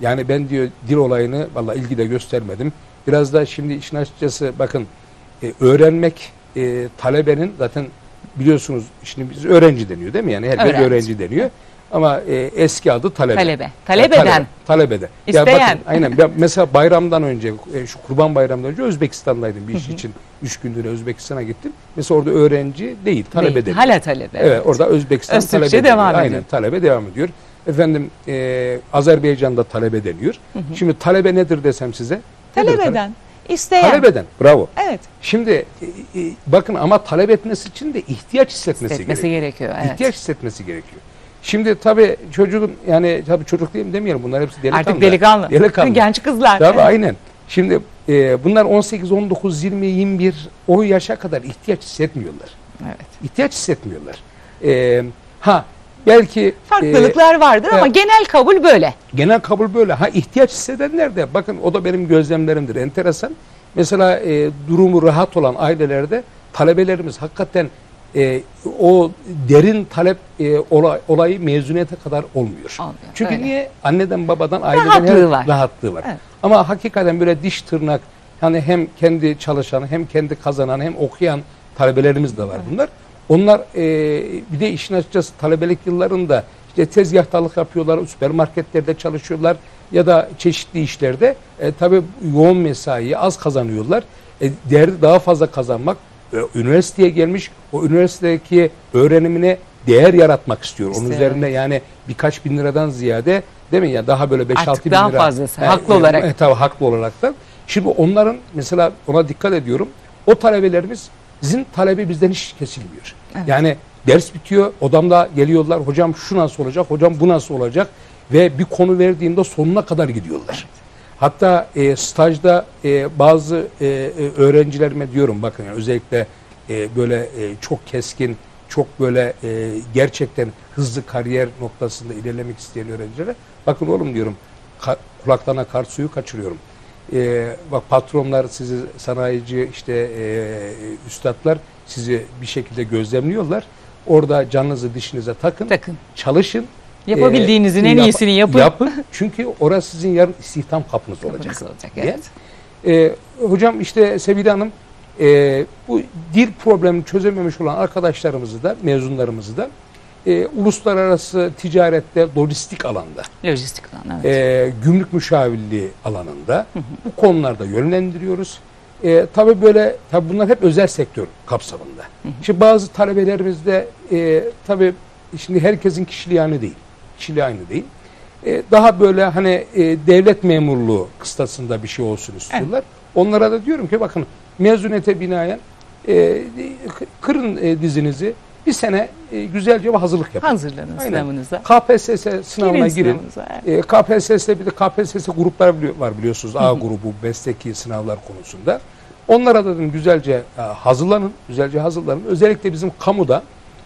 Yani ben diyor dil olayını vallahi ilgi de göstermedim. Biraz da şimdi işin açıkçası bakın e, öğrenmek e, talebenin zaten biliyorsunuz şimdi biz öğrenci deniyor değil mi? Yani herkes öğrenci, öğrenci deniyor. Ama e, eski adı talebe. Talebe. Talebeden. Talebe, talebede. İsteyen. Ya bakın, aynen. Ben mesela bayramdan önce, e, şu Kurban Bayramı'ndan önce Özbekistan'daydım bir iş hı hı. için. Üç gündür Özbekistan'a gittim. Mesela orada öğrenci değil, talebe değil. Değil. Hala talebe. Evet, evet. Orada Özbekistan Öztürkçe talebe devam deniyor. ediyor. Aynen, talebe devam ediyor. Efendim, e, Azerbaycan'da talebe deniyor. Hı hı. Şimdi talebe nedir desem size? Talebeden. İsteyen. Talebeden, bravo. Evet. Şimdi e, e, bakın ama talep etmesi için de ihtiyaç hissetmesi, hissetmesi gerekiyor. gerekiyor. Evet. İhtiyaç hissetmesi gerekiyor. Şimdi tabii çocuğun yani tabii çocuk diyeyim demeyelim bunlar hepsi delikanlı. Artık delikanlı. Delikanlı. Genç kızlar. Tabii evet. Aynen. Şimdi e, bunlar on sekiz, on dokuz, yirmi, yirmi bir o yaşa kadar ihtiyaç hissetmiyorlar. Evet. İhtiyaç hissetmiyorlar. E, ha belki farklılıklar e, vardır ama e, genel kabul böyle. Genel kabul böyle. Ha ihtiyaç hissedenler de bakın o da benim gözlemlerimdir. Enteresan. Mesela e, durumu rahat olan ailelerde talebelerimiz hakikaten e, o derin talep e, olay, olayı mezuniyete kadar olmuyor. olmuyor Çünkü öyle. Niye? Anneden babadan aileden rahatlığı var. rahatlığı var. Evet. Ama hakikaten böyle diş tırnak hani hem kendi çalışan hem kendi kazanan hem okuyan talebelerimiz de var evet. bunlar. Onlar e, bir de işin açıkçası talebelik yıllarında işte tezgahtarlık yapıyorlar, süpermarketlerde çalışıyorlar ya da çeşitli işlerde e, tabii yoğun mesai az kazanıyorlar. E, değeri daha fazla kazanmak, e, üniversiteye gelmiş o üniversitedeki öğrenimine değer yaratmak istiyor. İşte, onun üzerine yani birkaç bin liradan ziyade değil mi ya daha böyle beş altı bin lira. Artık daha fazlası E, haklı e, olarak. E, tabii haklı olaraktan. Şimdi onların mesela ona dikkat ediyorum. O talebelerimiz bizim talebi bizden hiç kesilmiyor. Evet. Yani ders bitiyor, odamda geliyorlar, hocam şu nasıl olacak, hocam bu nasıl olacak ve bir konu verdiğimde sonuna kadar gidiyorlar. Evet. Hatta e, stajda e, bazı e, öğrencilerime diyorum bakın yani özellikle e, böyle e, çok keskin, çok böyle e, gerçekten hızlı kariyer noktasında ilerlemek isteyen öğrencilere bakın oğlum diyorum ka kulaklarına kar suyu kaçırıyorum. E, bak patronlar sizi sanayici işte e, üstadlar sizi bir şekilde gözlemliyorlar. Orada canınızı dişinize takın, takın. çalışın. Yapabildiğinizin e, en yap iyisini yapın. Yapın. Çünkü orası sizin yarın istihdam kapınız olacak. Kapınız olacak evet. E, hocam işte Sevide Hanım e, bu dil problemini çözememiş olan arkadaşlarımızı da mezunlarımızı da e, uluslararası ticarette lojistik alanda lojistik alanda evet. e, gümrük müşavirliği alanında hı hı. bu konularda yönlendiriyoruz. E, tabii böyle tabii bunlar hep özel sektör kapsamında. Hı hı. Şimdi bazı talebelerimizde e, tabii şimdi herkesin kişiliği aynı değil. Kişiliği aynı değil. E, daha böyle hani e, devlet memurluğu kıstasında bir şey olsun istiyorlar. Evet. Onlara da diyorum ki bakın mezuniyete binaen e, kırın e, dizinizi bir sene e, güzelce bir hazırlık yapın. Hazırlanın Aynen. sınavınıza. K P S S sınavına girin. girin. Evet. E, K P S S'de bir de K P S S gruplar var biliyorsunuz. A grubu, mesleki sınavlar konusunda. Onlara da dedim güzelce e, hazırlanın. Güzelce hazırlanın. Özellikle bizim kamuda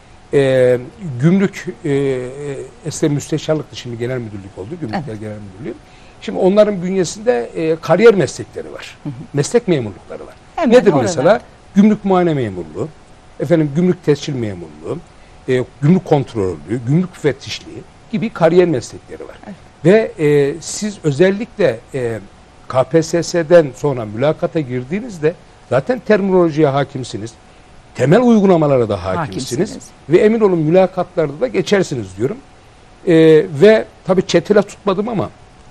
e, gümrük e, eskiden müsteşarlıktı, şimdi genel müdürlük oldu. Gümrükler evet. Genel Müdürlüğü. Şimdi onların bünyesinde e, kariyer meslekleri var. Hı hı. Meslek memurlukları var. Hemen Nedir orada. Mesela? Gümrük muayene memurluğu, efendim gümrük tescil memurluğu, e, gümrük kontrolörlüğü, gümrük müfettişliği gibi kariyer meslekleri var. Evet. Ve e, siz özellikle e, K P S S'den sonra mülakata girdiğinizde zaten terminolojiye hakimsiniz. Temel uygulamalara da hakimsiniz. hakimsiniz. Ve emin olun mülakatlarda da geçersiniz diyorum. E, ve tabii çetele tutmadım ama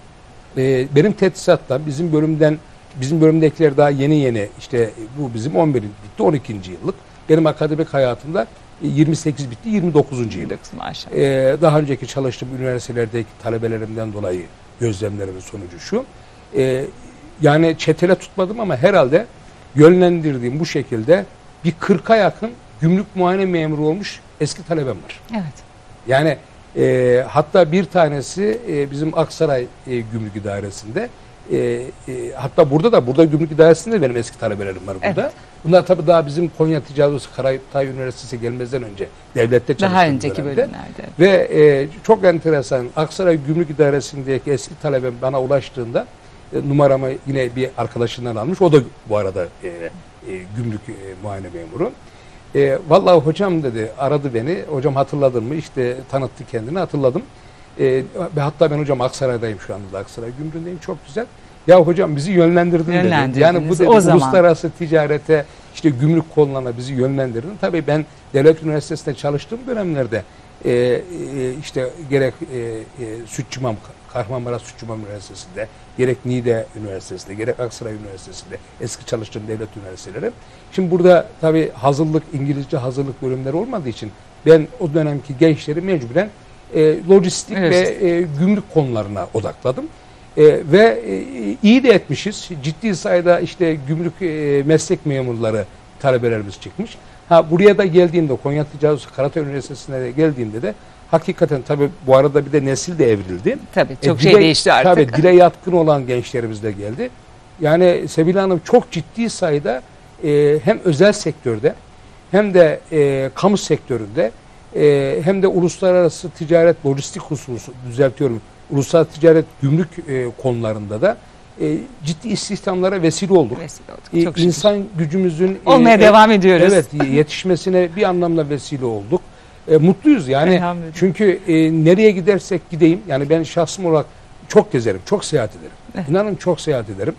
e, benim tedrisatta bizim bölümden bizim bölümdekiler daha yeni yeni işte bu bizim on bir bitti on ikinci yıllık. Benim akademik hayatımda yirmi sekiz bitti yirmi dokuzuncu yıllık. Maşallah. E, daha önceki çalıştığım üniversitelerdeki talebelerimden dolayı gözlemlerimin sonucu şu. E, yani çetele tutmadım ama herhalde yönlendirdiğim bu şekilde bir kırka yakın gümrük muayene memuru olmuş eski talebem var. Evet. Yani e, hatta bir tanesi e, bizim Aksaray e, Gümrük İdaresi'nde e, e, hatta burada da burada Gümrük İdaresi'nde benim eski talebelerim var burada. Evet. Bunlar tabii daha bizim Konya Ticaret Odası Karayiptay Üniversitesi'ne gelmezden önce devlette çalıştığım daha önceki dönemde. bölümlerde. Ve e, çok enteresan Aksaray Gümrük İdaresi'ndeki eski talebem bana ulaştığında e, numaramı yine bir arkadaşından almış. O da bu arada e, e, gümrük e, muayene memuru. E, vallahi hocam dedi aradı beni. Hocam hatırladın mı? İşte tanıttı kendini hatırladım. E, hatta ben hocam Aksaray'dayım şu anda da, Aksaray Gümrüğü'ndeyim, çok güzel. Ya hocam bizi yönlendirdin dedi. Yani bu dedi, o uluslararası ticarete, işte gümrük konularına bizi yönlendirdin. Tabii ben devlet üniversitesinde çalıştığım dönemlerde e, e, işte gerek e, e, Sütçümam, Kahramanmaraş Sütçümam Üniversitesi'nde, gerek Niğde Üniversitesi'nde, gerek Aksaray Üniversitesi'nde, eski çalıştığım devlet üniversiteleri. Şimdi burada tabii hazırlık, İngilizce hazırlık bölümleri olmadığı için ben o dönemki gençleri mecburen e, lojistik evet. ve e, gümrük konularına odakladım. E, ve e, iyi de etmişiz. Ciddi sayıda işte gümrük e, meslek memurları talebelerimiz çıkmış. Ha buraya da geldiğimde, Konya Ticaret Karatay Üniversitesi'ne de geldiğimde de hakikaten tabii bu arada bir de nesil de evrildi. Tabii çok e, şey dile, değişti artık. Tabii dile yatkın olan gençlerimiz de geldi. Yani Sebile Hanım çok ciddi sayıda e, hem özel sektörde hem de e, kamu sektöründe e, hem de uluslararası ticaret, lojistik hususu düzeltiyorum. Uluslararası ticaret, gümrük e, konularında da e, ciddi istihdamlara vesile olduk. Vesile olduk. E, insan gücümüzün olmaya e, devam ediyoruz. Evet, yetişmesine bir anlamda vesile olduk. E, mutluyuz yani. Çünkü e, nereye gidersek gideyim, yani ben şahsım olarak çok gezerim, çok seyahat ederim. Evet. İnanın çok seyahat ederim.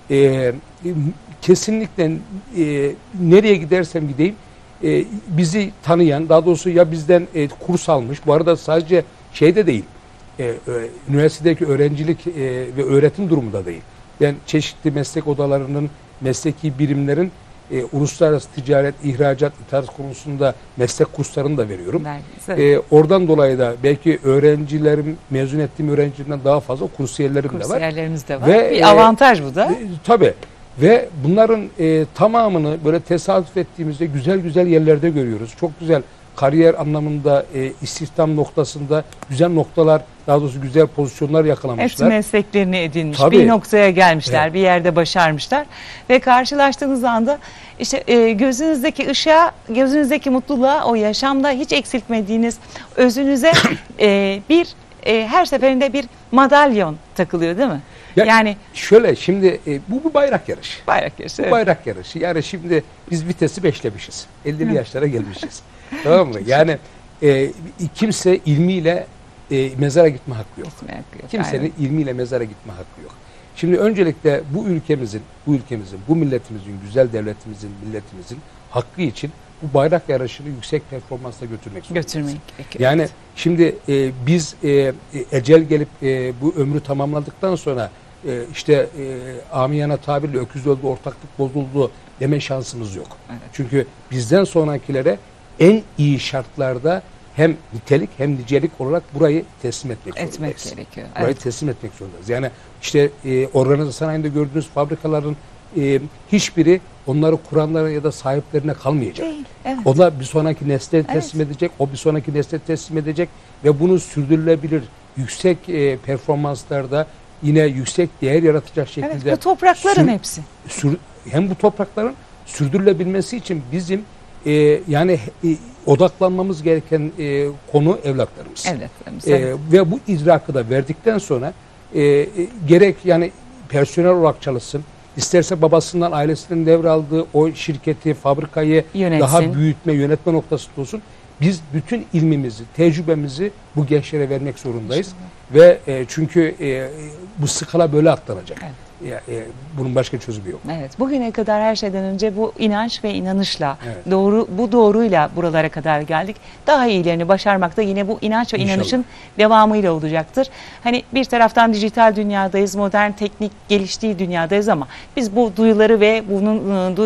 E, kesinlikle e, nereye gidersem gideyim e, bizi tanıyan, daha doğrusu ya bizden e, kurs almış, bu arada sadece şeyde değil, e, e, üniversitedeki öğrencilik e, ve öğretim durumu da değil. Ben çeşitli meslek odalarının, mesleki birimlerin e, uluslararası ticaret, ihracat, ithalat konusunda meslek kurslarını da veriyorum. E, oradan dolayı da belki öğrencilerim, mezun ettiğim öğrencilerimden daha fazla kursiyerlerim de var. Kursiyerlerimiz de var. Ve, bir avantaj bu da. E, tabii. Ve bunların e, tamamını böyle tesadüf ettiğimizde güzel güzel yerlerde görüyoruz. Çok güzel kariyer anlamında, e, istihdam noktasında güzel noktalar, daha doğrusu güzel pozisyonlar yakalamışlar. Hepsi mesleklerini edinmiş, Tabii. bir noktaya gelmişler, evet. bir yerde başarmışlar. Ve karşılaştığınız anda işte e, gözünüzdeki ışığa, gözünüzdeki mutluluğa, o yaşamda hiç eksiltmediğiniz özünüze e, bir e, her seferinde bir madalyon takılıyor değil mi? Ya yani şöyle şimdi e, bu bu bayrak yarışı. Bayrak yarışı. Bu evet. bayrak yarışı. Yani şimdi biz vitesi beşlemişiz. ellili yaşlara gelmişiz. Tamam mı? Yani e, kimse ilmiyle e, mezara gitme hakkı yok. Gitme hakkı yok. Kimsenin aynen. ilmiyle mezara gitme hakkı yok. Şimdi öncelikle bu ülkemizin, bu ülkemizin, bu milletimizin, güzel devletimizin, milletimizin hakkı için bu bayrak yarışını yüksek performansla götürmek zorundayız. Götürmek gerekiyor. Yani şimdi e, biz e, ecel gelip e, bu ömrü tamamladıktan sonra e, işte e, amiyana tabirle öküz öldü, ortaklık bozuldu deme şansımız yok. Evet. Çünkü bizden sonrakilere en iyi şartlarda hem nitelik hem nicelik olarak burayı teslim etmek, etmek zorundayız. gerekiyor. Burayı evet. teslim etmek zorundayız. Yani işte e, organize sanayinde gördüğünüz fabrikaların e, hiçbiri onları kuranlara ya da sahiplerine kalmayacak. Değil, evet. O da bir sonraki nesle teslim evet. edecek, o bir sonraki nesle teslim edecek ve bunu sürdürülebilir, yüksek e, performanslarda yine yüksek değer yaratacak şekilde. Evet, bu toprakların sür, hepsi. Sür, hem bu toprakların sürdürülebilmesi için bizim e, yani e, odaklanmamız gereken e, konu evlatlarımız. Evlatlarımız. E, evet. Ve bu idrakı da verdikten sonra e, e, gerek yani personel olarak çalışsın, İsterse babasından, ailesinden devraldığı o şirketi, fabrikayı yönetsin. Daha büyütme, yönetme noktasında olsun. Biz bütün ilmimizi, tecrübemizi bu gençlere vermek zorundayız. İnşallah. Ve e, çünkü e, bu skala böyle atlanacak. Evet. E, e, bunun başka çözümü yok. Evet. Bugüne kadar her şeyden önce bu inanç ve inanışla, evet. doğru bu doğruyla buralara kadar geldik. Daha iyilerini başarmak da yine bu inanç ve İnşallah. inanışın devamıyla olacaktır. Hani bir taraftan dijital dünyadayız, modern teknik geliştiği dünyadayız ama biz bu duyuları ve bunun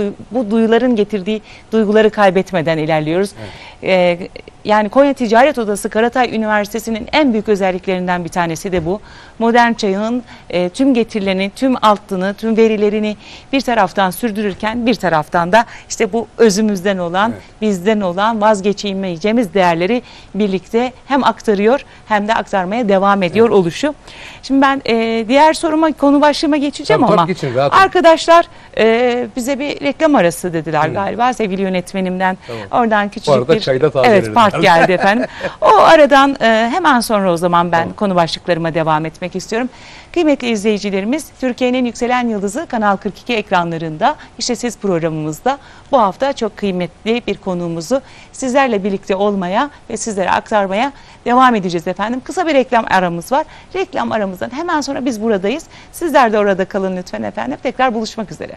bu duyuların getirdiği duyguları kaybetmeden ilerliyoruz. Evet. Ee, yani Konya Ticaret Odası Karatay Üniversitesi'nin en büyük özelliklerinden bir tanesi de bu. Modern çağın e, tüm getirilerini, tüm altını, tüm verilerini bir taraftan sürdürürken bir taraftan da işte bu özümüzden olan, evet. bizden olan vazgeçilmeyeceğimiz değerleri birlikte hem aktarıyor hem de aktarmaya devam ediyor evet. oluşu. Şimdi ben e, diğer soruma, konu başlığıma geçeceğim tabii, ama tabii geçin, arkadaşlar e, bize bir reklam arası dediler hmm. galiba sevgili yönetmenimden. Tamam. Oradan küçük bir evet part geldi efendim. O aradan e, hemen sonra o zaman ben tamam. konu başlıklarıma devam etmek istiyorum. Kıymetli izleyicilerimiz, Türkiye'nin Türkiye'nin yükselen yıldızı Kanal kırk iki ekranlarında işte siz programımızda bu hafta çok kıymetli bir konuğumuzu sizlerle birlikte olmaya ve sizlere aktarmaya devam edeceğiz efendim. Kısa bir reklam aramız var. Reklam aramızdan hemen sonra biz buradayız. Sizler de orada kalın lütfen efendim. Tekrar buluşmak üzere.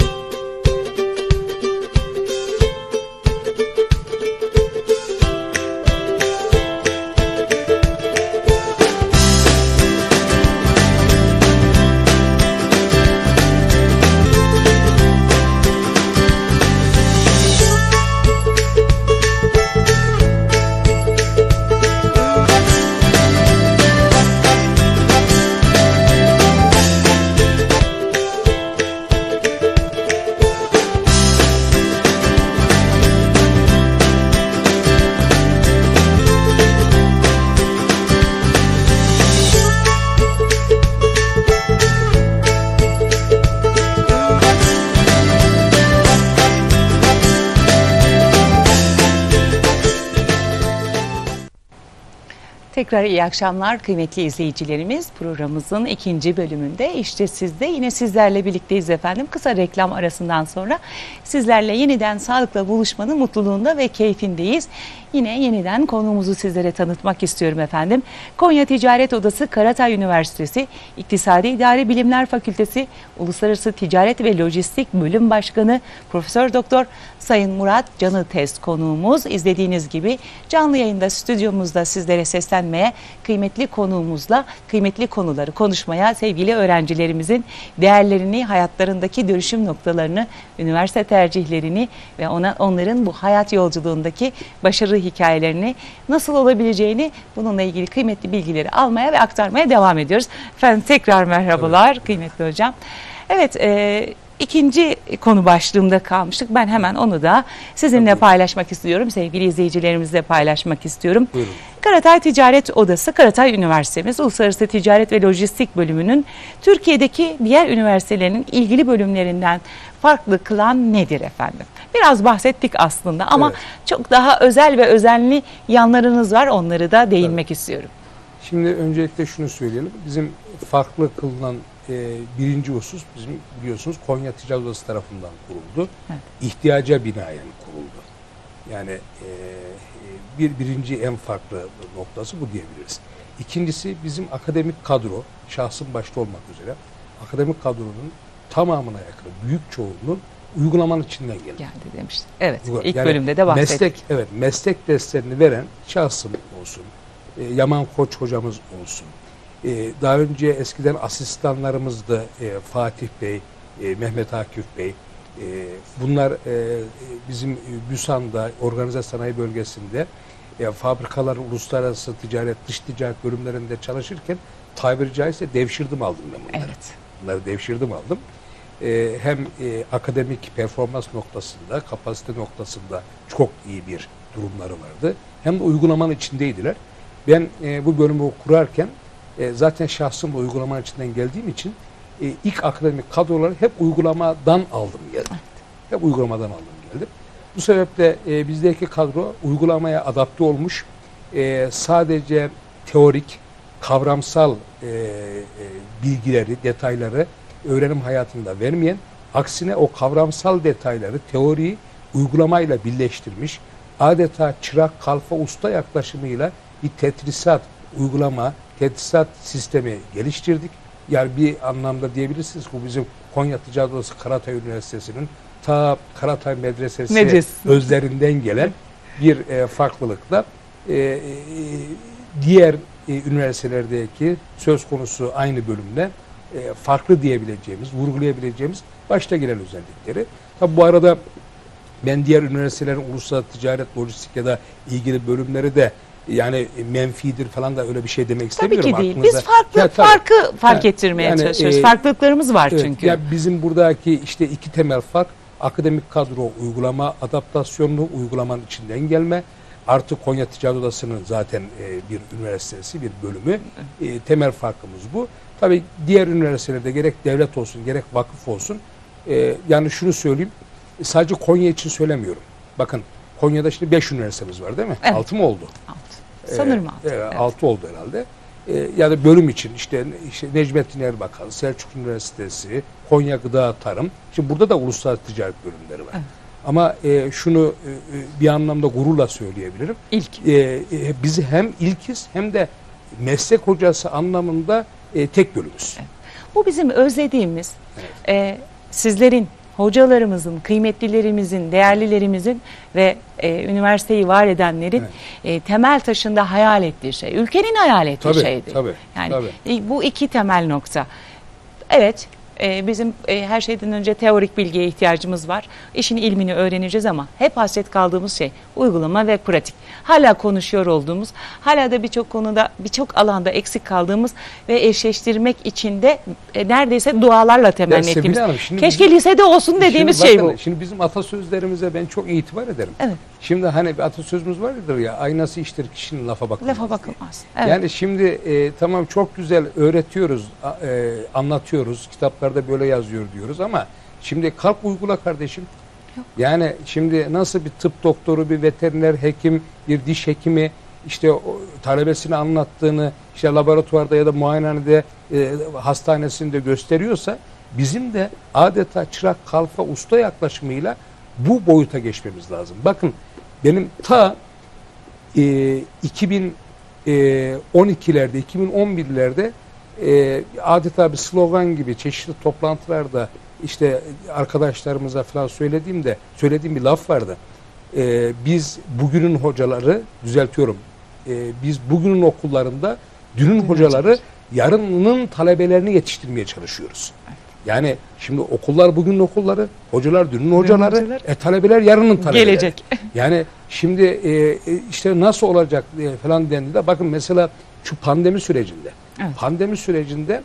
Tekrar iyi akşamlar kıymetli izleyicilerimiz. Programımızın ikinci bölümünde işte sizde yine sizlerle birlikteyiz efendim. Kısa reklam arasından sonra sizlerle yeniden sağlıkla buluşmanın mutluluğunda ve keyfindeyiz. Yine yeniden konuğumuzu sizlere tanıtmak istiyorum efendim. Konya Ticaret Odası Karatay Üniversitesi İktisadi İdari Bilimler Fakültesi Uluslararası Ticaret ve Lojistik Bölüm Başkanı Profesör Doktor Sayın Murat Canıtez konuğumuz. İzlediğiniz gibi canlı yayında stüdyomuzda sizlere seslenmeye, kıymetli konuğumuzla kıymetli konuları konuşmaya, sevgili öğrencilerimizin değerlerini, hayatlarındaki dönüşüm noktalarını, üniversite tercihlerini ve ona onların bu hayat yolculuğundaki başarı hikayelerini nasıl olabileceğini, bununla ilgili kıymetli bilgileri almaya ve aktarmaya devam ediyoruz. Efendim tekrar merhabalar evet. Kıymetli hocam. Evet, e, ikinci konu başlığımda kalmıştık. Ben hemen onu da sizinle paylaşmak istiyorum. Sevgili izleyicilerimizle paylaşmak istiyorum. Buyurun. Karatay Ticaret Odası, Karatay Üniversitemiz Uluslararası Ticaret ve Lojistik Bölümünün Türkiye'deki diğer üniversitelerin ilgili bölümlerinden farklı kılan nedir efendim? Biraz bahsettik aslında ama evet. çok daha özel ve özenli yanlarınız var. Onları da değinmek evet. istiyorum. Şimdi öncelikle şunu söyleyelim. Bizim farklı kılınan e, birinci husus bizim biliyorsunuz Konya Ticaret Odası tarafından kuruldu. Evet. İhtiyaca binaen kuruldu. Yani e, bir birinci en farklı noktası bu diyebiliriz. İkincisi bizim akademik kadro, şahsım başta olmak üzere akademik kadronun tamamına yakın büyük çoğunluğun uygulamanın içinden geldi. Geldi demiştim. Evet. Uygula ilk yani bölümde de bahsettik. Meslek, evet, meslek derslerini veren şahsım olsun, e, Yaman Koç hocamız olsun. E, daha önce eskiden asistanlarımızdı e, Fatih Bey, e, Mehmet Akif Bey. E, bunlar e, bizim BÜSAN'da, Organize Sanayi Bölgesi'nde e, fabrikalar, uluslararası ticaret, dış ticaret bölümlerinde çalışırken tabiri caizse devşirdim aldım ben bunları. Evet. Bunları devşirdim aldım. Ee, hem e, akademik performans noktasında, kapasite noktasında çok iyi bir durumları vardı. Hem de uygulamanın içindeydiler. Ben e, bu bölümü kurarken e, zaten şahsım da uygulamanın içinden geldiğim için e, ilk akademik kadroları hep uygulamadan aldım geldim. Hep uygulamadan aldım geldim. Bu sebeple e, bizdeki kadro uygulamaya adapte olmuş. E, sadece teorik, kavramsal e, e, bilgileri, detayları öğrenim hayatında vermeyen, aksine o kavramsal detayları, teoriyi uygulamayla birleştirmiş, adeta çırak, kalfa, usta yaklaşımıyla bir tetrisat, uygulama, tetrisat sistemi geliştirdik. Yani bir anlamda diyebilirsiniz ki bu bizim Konya Ticaret Odası Karatay Üniversitesi'nin ta Karatay Medresesi Medres. özlerinden gelen bir e, farklılıkla e, e, diğer e, üniversitelerdeki söz konusu aynı bölümde e, farklı diyebileceğimiz, vurgulayabileceğimiz başta gelen özellikleri. Tabi bu arada ben diğer üniversitelerin uluslararası ticaret, lojistik ya da ilgili bölümleri de yani menfidir falan da öyle bir şey demek istemiyorum. Tabii ki değil. Aklınıza, biz farklı ya, farkı fark yani, ettirmeye yani, çalışıyoruz. E, Farklılıklarımız var evet, çünkü. Ya bizim buradaki işte iki temel fark akademik kadro, uygulama, adaptasyonlu uygulamanın içinden gelme. Artık Konya Ticaret Odası'nın zaten e, bir üniversitesi, bir bölümü. E, temel farkımız bu. Tabii diğer üniversitelerde gerek devlet olsun, gerek vakıf olsun. E, yani şunu söyleyeyim, sadece Konya için söylemiyorum. Bakın Konya'da şimdi beş üniversitemiz var değil mi? Evet. Altı mı oldu? Altı. Sanırım altı. E, evet. Altı oldu herhalde. e, ya da bölüm için işte, işte Necmettin Erbakan, Selçuk Üniversitesi, Konya Gıda Tarım. Şimdi burada da uluslararası ticaret bölümleri var. Evet. Ama e, şunu e, bir anlamda gururla söyleyebilirim. İlk. E, e, bizi hem ilkiz hem de meslek hocası anlamında e, tek bölümüz. Evet. Bu bizim özlediğimiz, evet. e, sizlerin, hocalarımızın, kıymetlilerimizin, değerlilerimizin ve e, üniversiteyi var edenlerin evet. e, temel taşında hayal ettiği şey. Ülkenin hayal ettiği tabii, şeydi. Tabii, yani tabii. bu iki temel nokta. Evet. E, bizim e, her şeyden önce teorik bilgiye ihtiyacımız var. İşin ilmini öğreneceğiz ama hep hasret kaldığımız şey uygulama ve pratik. Hala konuşuyor olduğumuz, hala da birçok konuda, birçok alanda eksik kaldığımız ve eşleştirmek için de e, neredeyse dualarla temenni ya ettiğimiz. Hanım, keşke bizim, lisede olsun dediğimiz şimdi şey bakın, bu. Şimdi bizim atasözlerimize ben çok itibar ederim. Evet. Şimdi hani bir atasözümüz vardır ya, aynası iştir kişinin lafa bakılmaz. Lafa bakılmaz. Evet. Yani şimdi e, tamam çok güzel öğretiyoruz, e, anlatıyoruz, kitaplarda böyle yazıyor diyoruz ama şimdi kalk uygula kardeşim. Yok. Yani şimdi nasıl bir tıp doktoru, bir veteriner hekim, bir diş hekimi işte o, talebesine anlattığını işte laboratuvarda ya da muayenehanede e, hastanesinde gösteriyorsa bizim de adeta çırak kalfa usta yaklaşımıyla bu boyuta geçmemiz lazım. Bakın benim ta e, iki bin on ikilerde, iki bin on birlerde e, adeta bir slogan gibi çeşitli toplantılarda işte arkadaşlarımıza falan söylediğimde söylediğim bir laf vardı. E, biz bugünün hocaları, düzeltiyorum, e, biz bugünün okullarında dünün hocaları, yarının talebelerini yetiştirmeye çalışıyoruz. Yani şimdi okullar bugünün okulları, hocalar dünün hocaları, hocalar. E, talebeler yarının talebeleri. Gelecek. Yani şimdi e, işte nasıl olacak e, falan dendiğinde bakın mesela şu pandemi sürecinde, evet. pandemi sürecinde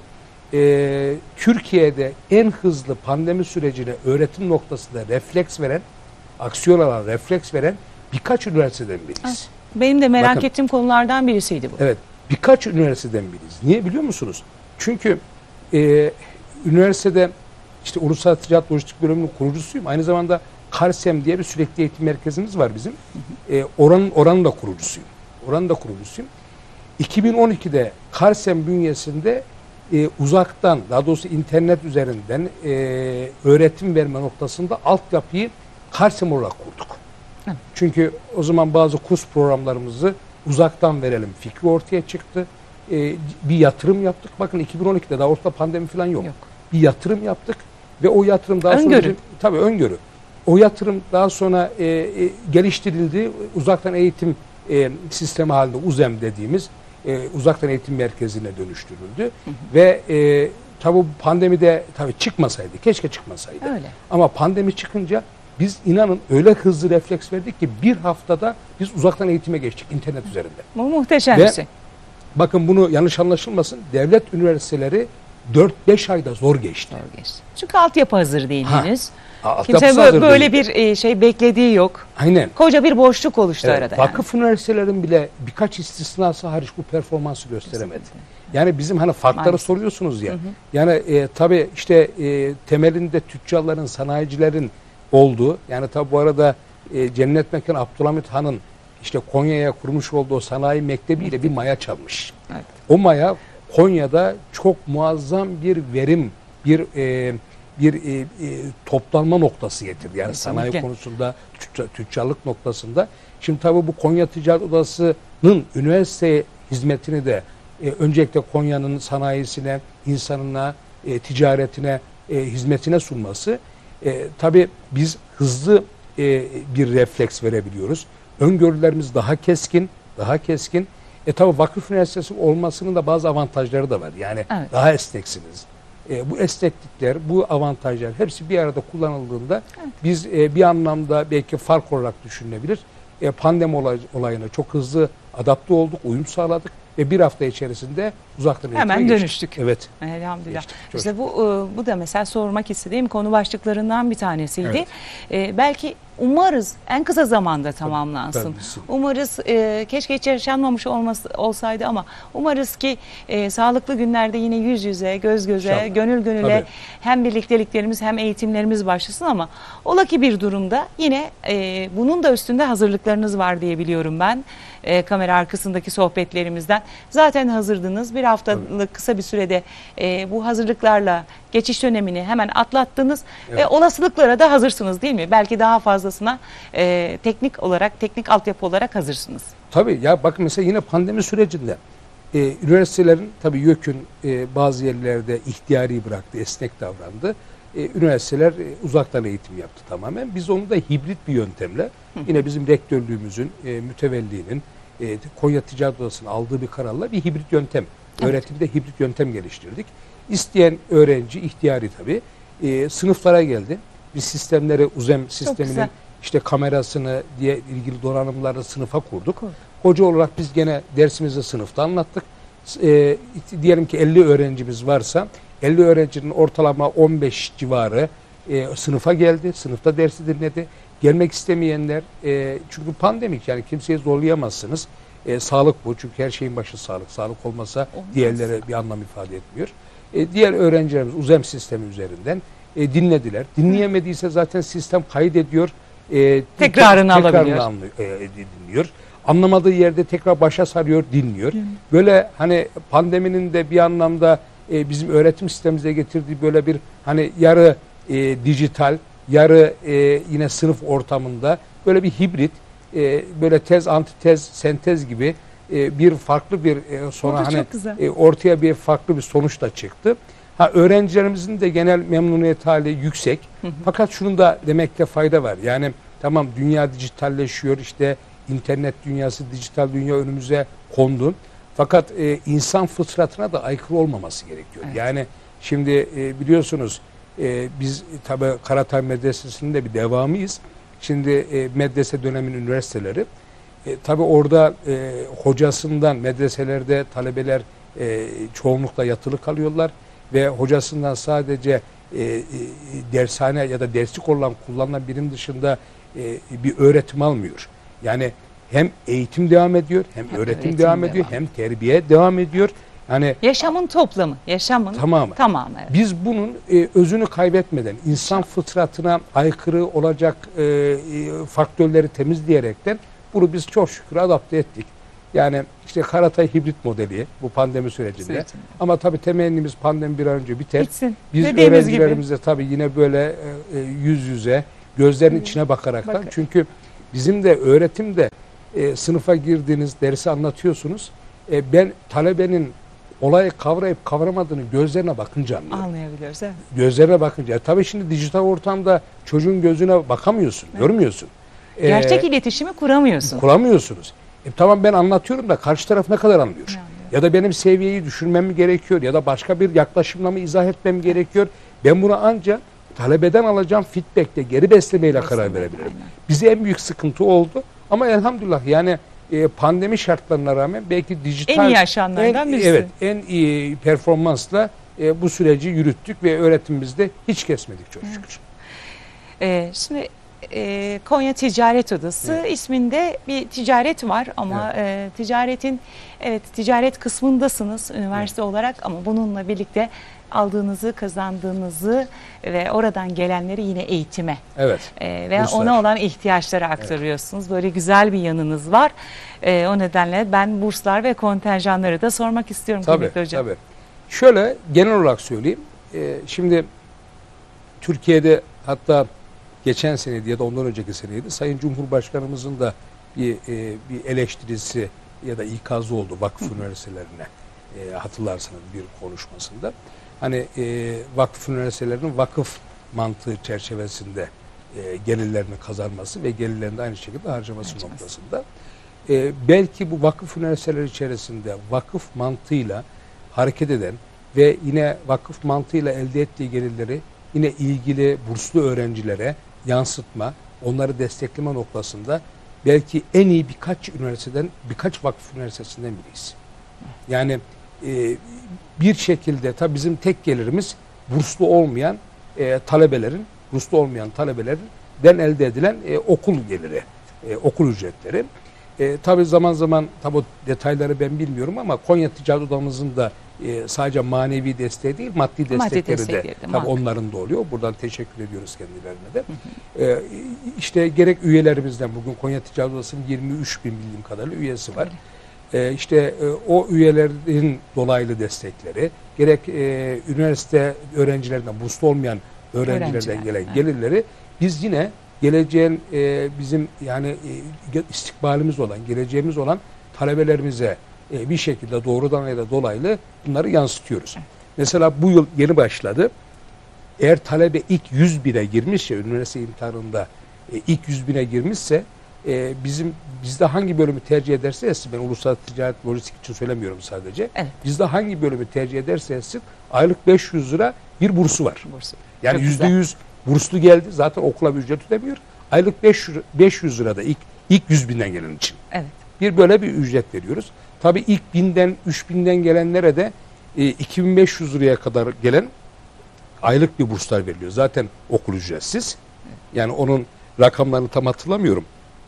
e, Türkiye'de en hızlı pandemi sürecine öğretim noktasında refleks veren, aksiyon alan, refleks veren birkaç üniversiteden biriyiz. Evet. Benim de merak bakın, ettiğim konulardan birisiydi bu. Evet, birkaç üniversiteden biriyiz. Niye biliyor musunuz? Çünkü e, üniversitede işte Uluslararası Ticaret Lojistik Bölümünün kurucusuyum. Aynı zamanda Karsem diye bir sürekli eğitim merkezimiz var bizim. Hı hı. E, oranın, oranın da kurucusuyum. Oranın da kurucusuyum. iki bin on ikide Karsem bünyesinde e, uzaktan, daha doğrusu internet üzerinden e, öğretim verme noktasında altyapıyı Karsem olarak kurduk. Hı. Çünkü o zaman bazı kurs programlarımızı uzaktan verelim fikri ortaya çıktı. E, bir yatırım yaptık. Bakın iki bin on ikide daha ortada pandemi falan yok. yok. Bir yatırım yaptık ve o yatırım daha öngörü. sonra tabii öngörü. O yatırım daha sonra e, e, geliştirildi. Uzaktan eğitim e, sistemi halinde UZEM dediğimiz e, uzaktan eğitim merkezine dönüştürüldü. Hı hı. Ve e, tabii bu pandemide tabii çıkmasaydı, keşke çıkmasaydı. Öyle. Ama pandemi çıkınca biz inanın öyle hızlı refleks verdik ki bir haftada biz uzaktan eğitime geçtik internet üzerinde. Bu muhteşem bir şey. Bakın bunu yanlış anlaşılmasın. Devlet üniversiteleri dört beş ayda zor geçti. Zor geçti. Çünkü altyapı hazır değil henüz. Kimse böyle, böyle bir şey beklediği yok. Aynen. Koca bir boşluk oluştu evet, arada. Vakıf yani. Üniversitelerin bile birkaç istisnası hariç bu performansı gösteremedi. Kesinlikle. Yani bizim hani farkları maalesef soruyorsunuz ya. Hı hı. Yani e, tabii işte e, temelinde tüccarların, sanayicilerin olduğu, yani tabii bu arada e, Cennet Mekan Abdülhamit Han'ın işte Konya'ya kurmuş olduğu sanayi mektebiyle bir maya çalmış. Evet. O maya Konya'da çok muazzam bir verim, bir e, bir e, e, toplanma noktası getirdi. Yani kesinlikle. Sanayi konusunda, tüccarlık noktasında. Şimdi tabii bu Konya Ticaret Odası'nın üniversite hizmetini de e, öncelikle Konya'nın sanayisine, insanına, e, ticaretine, e, hizmetine sunması. E, tabii biz hızlı e, bir refleks verebiliyoruz. Öngörülerimiz daha keskin, daha keskin. E tabi vakıf üniversitesi olmasının da bazı avantajları da var. Yani evet. daha esneksiniz. E, bu esneklikler, bu avantajlar hepsi bir arada kullanıldığında evet. biz e, bir anlamda belki fark olarak düşünülebilir. E, pandemi olay, olayına çok hızlı adapte olduk, uyum sağladık ve bir hafta içerisinde uzaktan eğitime hemen dönüştük. Geçtik. Evet. Elhamdülillah. Geçtik, işte bu bu da mesela sormak istediğim konu başlıklarından bir tanesiydi. Evet. E, belki umarız en kısa zamanda tamamlansın. Tabii, tabii. Umarız e, keşke hiç yaşanmamış olması olsaydı ama umarız ki e, sağlıklı günlerde yine yüz yüze, göz göze, İnşallah. Gönül gönüle tabii. hem birlikteliklerimiz hem eğitimlerimiz başlasın ama ola ki bir durumda yine e, bunun da üstünde hazırlıklarınız var diye biliyorum ben. E, kamera arkasındaki sohbetlerimizden. zaten hazırdınız. Bir haftalık evet. kısa bir sürede e, bu hazırlıklarla geçiş dönemini hemen atlattınız evet. ve olasılıklara da hazırsınız değil mi? Belki daha fazlasına e, teknik olarak, teknik altyapı olarak hazırsınız. Tabii ya bakın mesela yine pandemi sürecinde e, üniversitelerin tabii YÖK'ün e, bazı yerlerde ihtiyari bıraktı, esnek davrandı. E, üniversiteler e, uzaktan eğitim yaptı tamamen. Biz onu da hibrit bir yöntemle Hı. yine bizim rektörlüğümüzün, e, mütevellinin, e, Konya Ticaret Odası'nın aldığı bir kararla bir hibrit yöntem, evet. öğretimde hibrit yöntem geliştirdik. İsteyen öğrenci, ihtiyari tabii, e, sınıflara geldi. Biz sistemleri, UZEM sisteminin işte kamerasını diye ilgili donanımları sınıfa kurduk. Hı. Hoca olarak biz gene dersimizi sınıfta anlattık. E, diyelim ki elli öğrencimiz varsa elli öğrencinin ortalama on beş civarı e, sınıfa geldi. Sınıfta dersi dinledi. Gelmek istemeyenler e, çünkü pandemik yani kimseyi zorlayamazsınız. E, sağlık bu çünkü her şeyin başı sağlık. Sağlık olmasa Olmaz. diğerlere bir anlam ifade etmiyor. E, diğer öğrencilerimiz UZEM sistemi üzerinden e, dinlediler. Dinleyemediyse zaten sistem kaydediyor. E, tekrarını tek, alabiliyor. Anlıyor, e, dinliyor. Anlamadığı yerde tekrar başa sarıyor, dinliyor. Hı. Böyle hani pandeminin de bir anlamda e, bizim öğretim sistemimize getirdiği böyle bir hani yarı e, dijital, yarı e, yine sınıf ortamında böyle bir hibrit, e, böyle tez, antitez, sentez gibi e, bir farklı bir e, sonra hani e, ortaya bir farklı bir sonuç da çıktı. Ha öğrencilerimizin de genel memnuniyet hali yüksek. Hı hı. Fakat şunun da demekte fayda var. Yani tamam dünya dijitalleşiyor, işte internet dünyası, dijital dünya önümüze kondu. Fakat e, insan fıtratına da aykırı olmaması gerekiyor. Evet. Yani şimdi e, biliyorsunuz e, biz tabii Karatay Medresesi'nin de bir devamıyız. Şimdi e, medrese dönemin üniversiteleri. E, tabii orada e, hocasından medreselerde talebeler e, çoğunlukla yatılı kalıyorlar. Ve hocasından sadece e, e, dershane ya da derslik olan kullanılan birim dışında e, bir öğretim almıyor. Yani hem eğitim devam ediyor, hem, hem öğretim, öğretim devam ediyor, devam. hem terbiye devam ediyor. Yani yaşamın toplamı, yaşamın tamamı. tamamı evet. Biz bunun e, özünü kaybetmeden, insan fıtratına aykırı olacak e, e, faktörleri temizleyerekten bunu biz çok şükür adapte ettik. Yani işte Karatay hibrit modeli bu pandemi sürecinde. Sürecinde. Ama tabii temennimiz pandemi bir an önce biter. Bitsin. Biz Dediğimiz öğrencilerimize tabii yine böyle e, yüz yüze gözlerin içine bakaraktan. Bakın. Çünkü bizim de öğretimde e, sınıfa girdiğiniz dersi anlatıyorsunuz. E, ben talebenin olayı kavrayıp kavramadığını gözlerine bakınca anlıyorum. Anlayabiliyoruz evet. Gözlerine bakınca. Tabii şimdi dijital ortamda çocuğun gözüne bakamıyorsun, evet. görmüyorsun. Gerçek ee, iletişimi kuramıyorsun. Kuramıyorsunuz. E, tamam ben anlatıyorum da karşı taraf ne kadar anlıyor? Yani. Ya da benim seviyeyi düşürmem mi gerekiyor? Ya da başka bir yaklaşımla mı izah etmem gerekiyor? Ben bunu ancak talebeden alacağım feedback'te geri beslemeyle Besleme, karar verebilirim. Aynen. Bize en büyük sıkıntı oldu. Ama elhamdülillah yani e, pandemi şartlarına rağmen belki dijital... En iyi aşanlardan birisi. Evet, en iyi performansla e, bu süreci yürüttük ve öğretimimizde hiç kesmedik çok şükür. Ee, şimdi... E, Konya Ticaret Odası evet. isminde bir ticaret var ama evet. e, ticaretin evet ticaret kısmındasınız üniversite evet. olarak ama bununla birlikte aldığınızı, kazandığınızı ve oradan gelenleri yine eğitime evet. e, ve Burslar. ona olan ihtiyaçları aktarıyorsunuz. Evet. Böyle güzel bir yanınız var. E, o nedenle ben burslar ve kontenjanları da sormak istiyorum kıymetli hocam. Tabii. Şöyle genel olarak söyleyeyim. E, şimdi Türkiye'de hatta geçen seneydi ya da ondan önceki seneydi. Sayın Cumhurbaşkanımızın da bir, e, bir eleştirisi ya da ikazı oldu vakıf üniversitelerine e, hatırlarsanız bir konuşmasında. Hani e, vakıf üniversitelerinin vakıf mantığı çerçevesinde e, gelirlerini kazanması ve gelirlerini aynı şekilde harcaması Harcaması. noktasında. E, belki bu vakıf üniversiteleri içerisinde vakıf mantığıyla hareket eden ve yine vakıf mantığıyla elde ettiği gelirleri yine ilgili burslu öğrencilere yansıtma, onları destekleme noktasında belki en iyi birkaç üniversiteden, birkaç vakıf üniversitesinden biriyiz. Yani e, bir şekilde tabii bizim tek gelirimiz burslu olmayan e, talebelerin, burslu olmayan talebelerin elde edilen e, okul geliri, e, okul ücretleri. E, tabii zaman zaman tabii o detayları ben bilmiyorum ama Konya Ticaret Odamızın da e, sadece manevi desteği değil, maddi destekleri maddi de, de tabii onların da oluyor. Buradan teşekkür ediyoruz kendilerine de. Hı hı. E, işte gerek üyelerimizden bugün Konya Ticaret Odası'nın yirmi üç bin bildiğim kadarıyla üyesi var. e, işte e, o üyelerin dolaylı destekleri, gerek e, üniversite öğrencilerinden, burslu olmayan öğrencilerden Öğrenciler, gelen evet. gelirleri biz yine geleceğin e, bizim yani e, istikbalimiz olan, geleceğimiz olan talebelerimize e, bir şekilde doğrudan ya da dolaylı bunları yansıtıyoruz. Evet. Mesela bu yıl yeni başladı. Eğer talebe ilk yüz bine girmişse, üniversite imtihanında e, ilk yüz bine girmişse e, bizim bizde hangi bölümü tercih ederse etsin, ben uluslararası ticaret lojistik için söylemiyorum sadece. Evet. Bizde hangi bölümü tercih ederse etsin aylık beş yüz lira bir bursu var. Bursu. Yani yüzde yüz burslu geldi. Zaten okula bir ücret ödemiyor. Aylık beş yüz lira da ilk ilk yüz binden gelen için. Evet. Bir böyle bir ücret veriyoruz. Tabii ilk binden, üç binden gelenlere de e, iki bin beş yüz liraya kadar gelen aylık bir burslar veriliyor. Zaten okul ücretsiz. Yani onun rakamlarını tam hatırlamıyorum.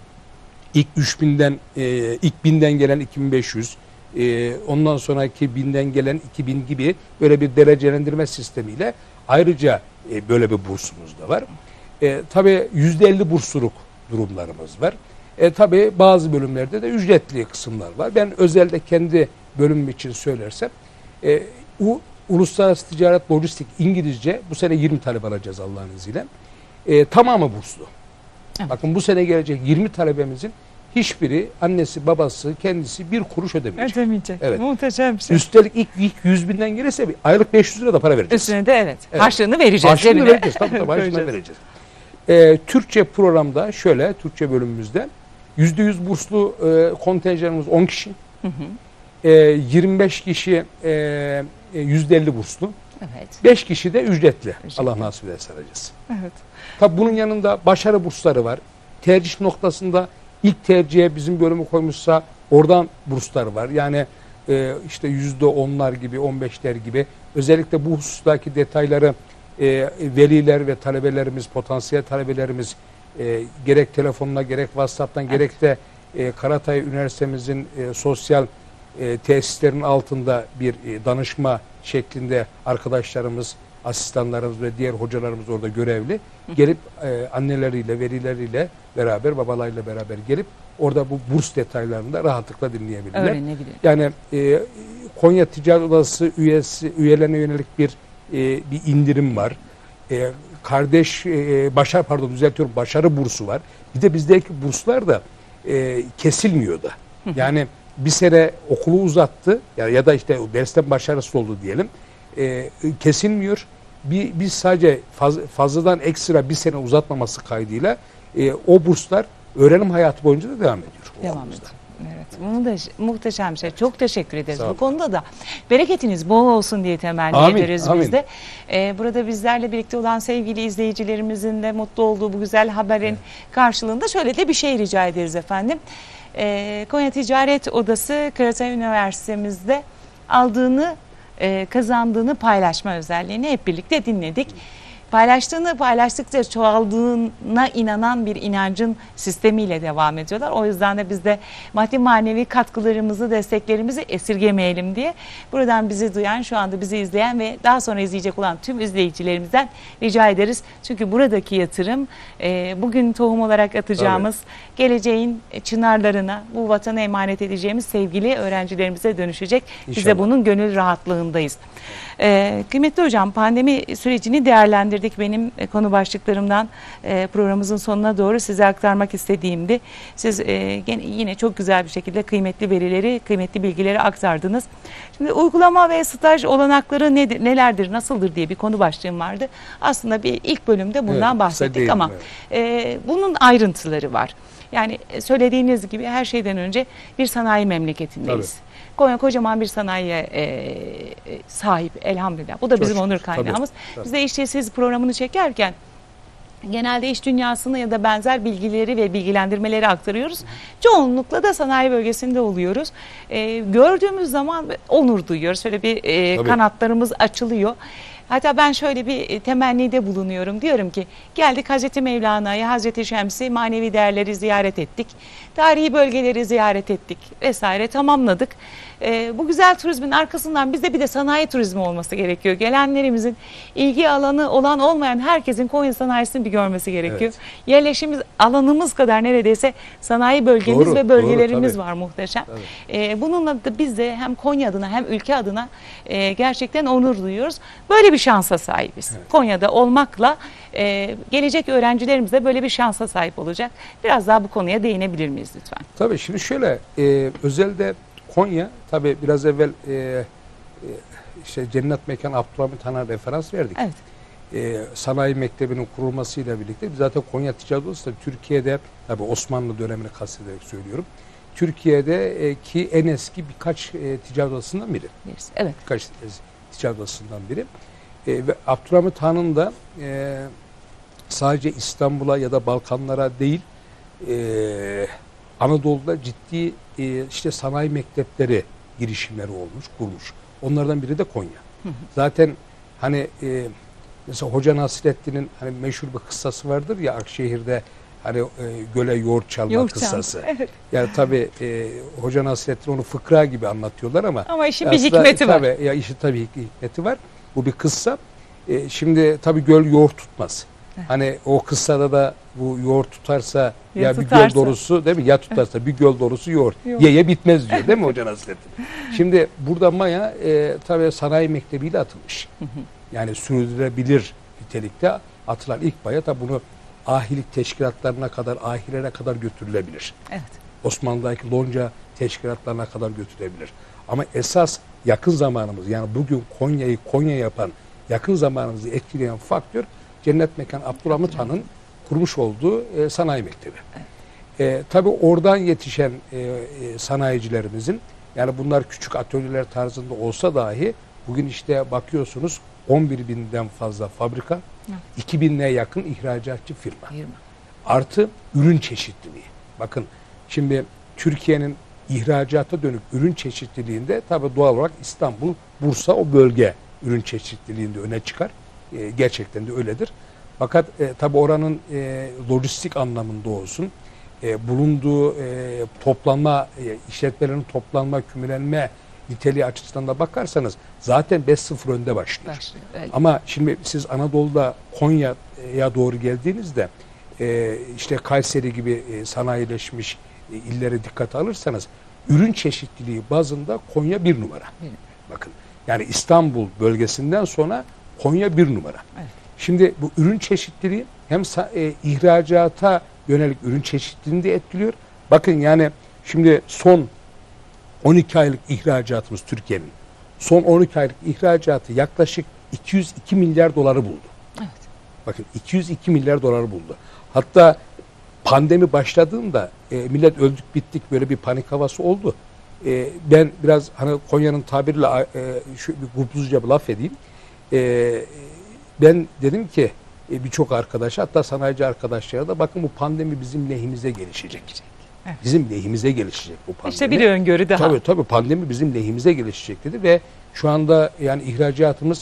İlk üç binden, e, ilk binden gelen iki bin beş yüz, e, ondan sonraki binden gelen iki bin gibi böyle bir derecelendirme sistemiyle ayrıca e, böyle bir bursumuz da var. E, tabii yüzde elli bursluluk durumlarımız var. E, tabii bazı bölümlerde de ücretli kısımlar var. Ben özelde kendi bölümüm için söylersem e, u, uluslararası ticaret lojistik İngilizce bu sene yirmi talep alacağız Allah'ın izniyle. E, tamamı burslu. Evet. Bakın bu sene gelecek yirmi talebemizin hiçbiri annesi babası kendisi bir kuruş ödemeyecek. Ödemeyecek. Evet. Muhteşem bir şey. Üstelik ilk, ilk yüz binden gelirse bir aylık beş yüz lira da para vereceğiz. Üstüne de evet. evet. Harçlığını vereceğiz. Harçlığını vereceğiz. Tabii tabii harçlığını vereceğiz. Ee, Türkçe programda şöyle, Türkçe bölümümüzde yüzde yüz burslu e, kontenjanımız on kişi. Hı hı. E, yirmi beş kişi e, yüzde elli burslu. Evet. beş kişi de ücretli. ücretli. Allah nasip ederse alacağız. Evet. Tabii bunun yanında başarı bursları var. Tercih noktasında ilk tercihe bizim bölümü koymuşsa oradan burslar var. Yani e, işte yüzde onlar gibi, on beşler gibi. Özellikle bu husustaki detayları e, veliler ve talebelerimiz, potansiyel talebelerimiz e, gerek telefonla, gerek WhatsApp'tan, evet. gerek de e, Karatay Üniversitemizin e, sosyal e, tesislerin altında bir e, danışma şeklinde arkadaşlarımız, asistanlarımız ve diğer hocalarımız orada görevli. Gelip e, anneleriyle, velileriyle beraber, babalarıyla beraber gelip orada bu burs detaylarını da rahatlıkla dinleyebilirler. Öğrenebilir. Yani e, Konya Ticaret Odası üyesi, üyelerine yönelik bir e, bir indirim var. E, kardeş, e, başar pardon düzeltiyorum, başarı bursu var. Bir de bizdeki burslar da e, kesilmiyor da. Yani bir sene okulu uzattı ya, ya da işte dersten başarısız oldu diyelim. E, kesilmiyor. Bir, biz sadece faz, fazladan ekstra bir sene uzatmaması kaydıyla e, o burslar öğrenim hayatı boyunca da devam ediyor. Devam ediyor. Evet, bunu da muhteşem bir şey. Çok teşekkür ederiz. Bu konuda da bereketiniz bol olsun diye temenni amin, ederiz amin. Biz de. Ee, burada bizlerle birlikte olan sevgili izleyicilerimizin de mutlu olduğu bu güzel haberin evet. karşılığında şöyle de bir şey rica ederiz efendim. Ee, Konya Ticaret Odası Karatay Üniversitemizde aldığını Ee, kazandığını paylaşma özelliğini hep birlikte dinledik. Paylaştığını paylaştıkça çoğaldığına inanan bir inancın sistemiyle devam ediyorlar. O yüzden de biz de maddi manevi katkılarımızı, desteklerimizi esirgemeyelim diye buradan bizi duyan, şu anda bizi izleyen ve daha sonra izleyecek olan tüm izleyicilerimizden rica ederiz. Çünkü buradaki yatırım e, bugün tohum olarak atacağımız evet. geleceğin çınarlarına, bu vatana emanet edeceğimiz sevgili öğrencilerimize dönüşecek. İnşallah. Biz de bunun gönül rahatlığındayız. Ee, kıymetli hocam, pandemi sürecini değerlendirdik. Benim e, konu başlıklarımdan e, programımızın sonuna doğru size aktarmak istediğimdi. Siz e, gene, yine çok güzel bir şekilde kıymetli verileri, kıymetli bilgileri aktardınız. Şimdi uygulama ve staj olanakları nedir, nelerdir, nasıldır diye bir konu başlığım vardı. Aslında bir ilk bölümde bundan evet, bahsettik değil, ama evet. e, bunun ayrıntıları var. Yani söylediğiniz gibi her şeyden önce bir sanayi memleketindeyiz. Tabii. Konya kocaman bir sanayiye e, sahip elhamdülillah. Bu da bizim Çok, onur kaynağımız. Tabii, tabii. Biz de işte siz programını çekerken genelde iş dünyasını ya da benzer bilgileri ve bilgilendirmeleri aktarıyoruz. Çoğunlukla da sanayi bölgesinde oluyoruz. E, gördüğümüz zaman onur duyuyoruz. Şöyle bir e, kanatlarımız açılıyor. Hatta ben şöyle bir temennide bulunuyorum. Diyorum ki geldik Hazreti Mevlana'yı, Hazreti Şems'i, manevi değerleri ziyaret ettik. tarihi bölgeleri ziyaret ettik vesaire, tamamladık. Ee, bu güzel turizmin arkasından bizde bir de sanayi turizmi olması gerekiyor. Gelenlerimizin ilgi alanı olan olmayan herkesin Konya sanayisini bir görmesi gerekiyor. Evet. Yerleşim alanımız kadar neredeyse sanayi bölgemiz Doğru, ve bölgelerimiz doğru, var muhteşem. Tabii. Ee, bununla da biz de hem Konya adına hem ülke adına e, gerçekten onur duyuyoruz. Böyle bir şansa sahibiz. Evet. Konya'da olmakla e, gelecek öğrencilerimiz de böyle bir şansa sahip olacak. Biraz daha bu konuya değinebilir miyiz lütfen? Tabii şimdi şöyle, e, özelde Konya, tabii biraz evvel e, e, işte Cennet Mekan Abdülhamit Han'a referans verdik. Evet. E, sanayi mektebinin kurulmasıyla birlikte zaten Konya Ticaret Odası da Türkiye'de, tabii Osmanlı dönemini kastederek söylüyorum, Türkiye'deki en eski birkaç e, ticaret odasından biri. Evet. Birkaç ticaret odasından biri. E, ve Abdülhamit Han'ın da e, sadece İstanbul'a ya da Balkanlara değil, e, Anadolu'da ciddi e, işte sanayi mektepleri girişimleri olmuş, kurmuş. Onlardan biri de Konya. Hı hı. Zaten hani e, mesela Hoca Nasrettin'in hani meşhur bir kıssası vardır ya, Akşehir'de hani e, göle yoğurt çalma yoğurt kıssası. Evet. Yani tabii e, Hoca Nasrettin onu fıkra gibi anlatıyorlar ama ama işin bir hikmeti tabii, var. Ya işin tabii hikmeti var. Bu bir kıssa. E, şimdi tabii göl yoğurt tutmaz. Hani o kıssada da bu yoğurt tutarsa ya, ya bir göl dolusu, değil mi? Ya tutarsa bir göl dolusu yoğurt. yoğurt. Ye ye bitmez diyor, değil mi Hoca Nasrettin? Şimdi burada Maya e, tabii sanayi mektebiyle atılmış. Yani sürdürülebilir nitelikte atılan ilk maya, tabii bunu ahilik teşkilatlarına kadar, ahilere kadar götürülebilir. Evet. Osmanlı'daki lonca teşkilatlarına kadar götürebilir. Ama esas yakın zamanımız, yani bugün Konya'yı Konya yapan, yakın zamanımızı etkileyen faktör Cennet Mekan Abdülhamit Han'ın kurmuş olduğu e, sanayi mektebi. Evet. E, tabii oradan yetişen e, e, sanayicilerimizin, yani bunlar küçük atölyeler tarzında olsa dahi bugün işte bakıyorsunuz on bir binden fazla fabrika, evet. iki bin'e yakın ihracatçı firma. firma. Artı ürün çeşitliliği. Bakın şimdi Türkiye'nin ihracata dönük ürün çeşitliliğinde tabii doğal olarak İstanbul, Bursa o bölge ürün çeşitliliğinde öne çıkar. E, gerçekten de öyledir. Fakat e, tabii oranın e, lojistik anlamında olsun, e, bulunduğu e, toplanma, e, işletmelerin toplanma, kümelenme niteliği açısından da bakarsanız zaten beş sıfır önde başlıyor. başlıyor Ama şimdi siz Anadolu'da Konya'ya doğru geldiğinizde e, işte Kayseri gibi e, sanayileşmiş e, illere dikkate alırsanız ürün çeşitliliği bazında Konya bir numara. Evet. Bakın yani İstanbul bölgesinden sonra Konya bir numara. Evet. Şimdi bu ürün çeşitliliği hem e, ihracata yönelik ürün çeşitliliğini de etkiliyor. Bakın yani şimdi son on iki aylık ihracatımız Türkiye'nin son on iki aylık ihracatı yaklaşık iki yüz iki milyar doları buldu. Evet. Bakın iki yüz iki milyar doları buldu. Hatta pandemi başladığında e, millet öldük bittik böyle bir panik havası oldu. E, ben biraz hani Konya'nın tabiriyle e, şu bir gurpuzca bir laf edeyim. E, ben dedim ki e, birçok arkadaşa, hatta sanayici arkadaşlara da bakın bu pandemi bizim lehimize gelişecek. Evet. Bizim lehimize gelişecek bu pandemi. İşte bir öngörü daha. Tabii tabii pandemi bizim lehimize gelişecek dedi ve şu anda yani ihracatımız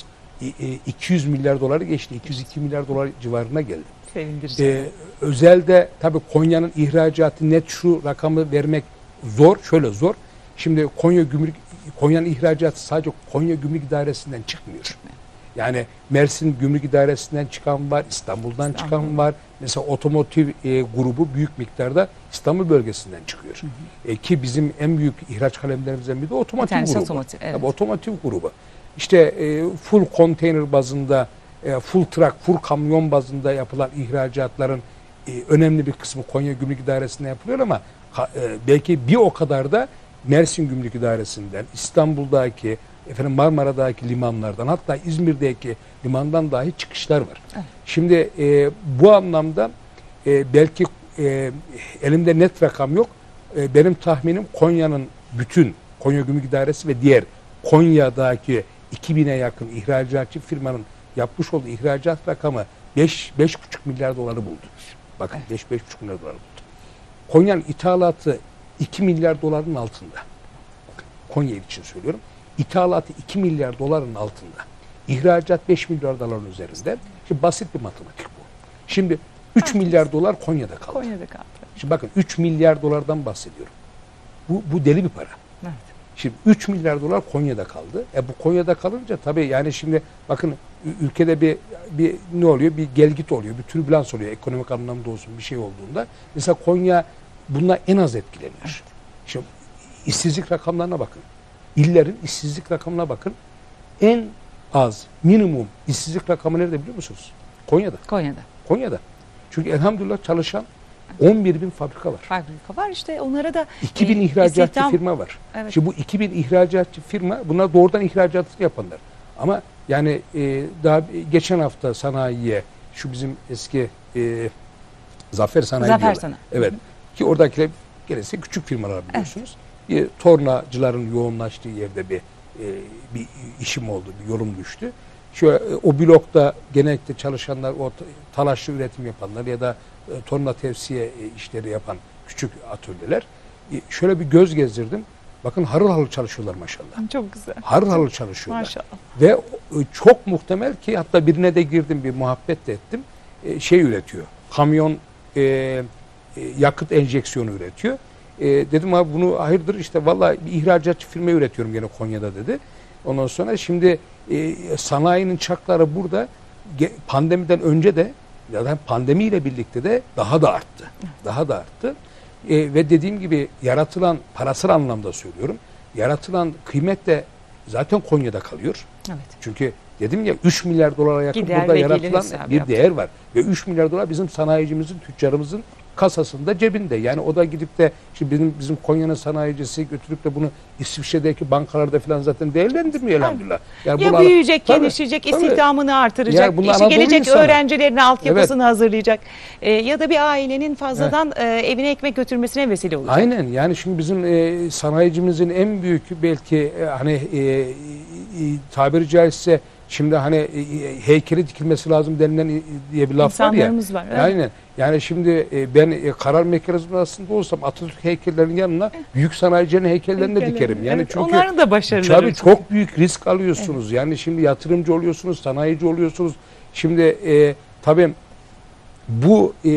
iki yüz milyar doları geçti. iki yüz iki milyar dolar civarına geldi. Sevindirici. Ee, özelde tabii Konya'nın ihracatı net şu rakamı vermek zor, şöyle zor. Şimdi Konya Gümrük Konya'nın ihracatı sadece Konya Gümrük İdaresi'nden çıkmıyor. Yani Mersin Gümrük İdaresi'nden çıkan var, İstanbul'dan İstanbul. çıkan var. Mesela otomotiv e, grubu büyük miktarda İstanbul bölgesinden çıkıyor. Hı hı. E, ki bizim en büyük ihraç kalemlerimizden biri de otomotiv grubu. Otomotiv, evet. Tabii, otomotiv grubu. İşte e, full konteyner bazında, e, full truck, full kamyon bazında yapılan ihracatların e, önemli bir kısmı Konya Gümrük İdaresi'nden yapılıyor ama e, belki bir o kadar da Mersin Gümrük İdaresi'nden, İstanbul'daki, efendim Marmara'daki limanlardan, hatta İzmir'deki limandan dahi çıkışlar var. Evet. Şimdi e, bu anlamda e, belki e, elimde net rakam yok. E, benim tahminim Konya'nın bütün Konya Gümrük İdaresi ve diğer Konya'daki iki bin'e yakın ihracatçı firmanın yapmış olduğu ihracat rakamı beş buçuk milyar doları buldu. Bakın evet. beş beş buçuk milyar doları buldu. Konya'nın ithalatı iki milyar doların altında. Konya için söylüyorum. İthalatı iki milyar doların altında. İhracat beş milyar doların üzerinde. Şimdi basit bir matematik bu. Şimdi üç milyar dolar Konya'da kaldı. Konya'da kaldı. Şimdi bakın üç milyar dolardan bahsediyorum. Bu, bu deli bir para. Evet. Şimdi üç milyar dolar Konya'da kaldı. E bu Konya'da kalınca tabii yani şimdi bakın ülkede bir bir ne oluyor? Bir gelgit oluyor, bir türbülans oluyor ekonomik anlamda olsun bir şey olduğunda. Mesela Konya bununla en az etkileniyor. Evet. Şimdi işsizlik rakamlarına bakın. İllerin işsizlik rakamına bakın. En az, minimum işsizlik rakamı nerede biliyor musunuz? Konya'da. Konya'da. Konya'da. Çünkü elhamdülillah çalışan on bir bin fabrika var. Fabrika var işte onlara da iki bin e, ihracatçı istihdam... firma var. Evet. Şimdi bu iki bin ihracatçı firma bunlar doğrudan ihracatını yapanlar. Ama yani e, daha geçen hafta sanayiye şu bizim eski e, Zafer Sanayi Zafer diyorlar. Sanayi. Evet. Ki oradakiler gerisi küçük firmalar biliyorsunuz. Evet. Bir tornacıların yoğunlaştığı yerde bir e, bir işim oldu, bir yolum düştü. Şöyle o blokta genellikle çalışanlar, o talaşlı üretim yapanlar ya da e, torna tevsiye e, işleri yapan küçük atölyeler. E, şöyle bir göz gezdirdim. Bakın harıl harıl çalışıyorlar maşallah. Çok güzel. Harıl harıl çalışıyorlar. Maşallah. Ve e, çok muhtemel ki hatta birine de girdim, bir muhabbet de ettim. E, şey üretiyor. Kamyon e, e, yakıt enjeksiyonu üretiyor. E, dedim abi bunu hayırdır işte vallahi bir ihracatçı firma üretiyorum gene Konya'da dedi. Ondan sonra şimdi e, sanayinin çarkları burada pandemiden önce de ya da pandemiyle birlikte de daha da arttı. Daha da arttı. E, ve dediğim gibi yaratılan parasal anlamda söylüyorum. Yaratılan kıymet de zaten Konya'da kalıyor. Evet. Çünkü dedim ya üç milyar dolara yakın Gider burada yaratılan bir yaptı. değer var. Ve üç milyar dolar bizim sanayicimizin, tüccarımızın kasasında, cebinde. Yani o da gidip de şimdi bizim bizim Konya'nın sanayicisi götürüp de bunu İsviçre'deki bankalarda falan zaten değerlendirmiyor elhamdülillah. Yani ya büyüyecek, tabii, gelişecek, istihdamını artıracak, yani işi gelecek insanı. Öğrencilerin altyapısını evet. hazırlayacak. Ee, ya da bir ailenin fazladan evet. e, evine ekmek götürmesine vesile olacak. Aynen. Yani şimdi bizim e, sanayicimizin en büyük belki e, hani e, e, tabiri caizse şimdi hani e, heykeli dikilmesi lazım denilen e, diye bir laf var ya. İnsanlarımız var. Evet. Aynen. Yani şimdi e, ben e, karar mekanizmasında olsam Atatürk heykellerinin yanına büyük sanayicilerin heykellerini de dikerim. Yani evet, çünkü onların da başarıları. Tabii çok büyük risk alıyorsunuz. Evet. Yani şimdi yatırımcı oluyorsunuz, sanayici oluyorsunuz. Şimdi e, tabii bu e,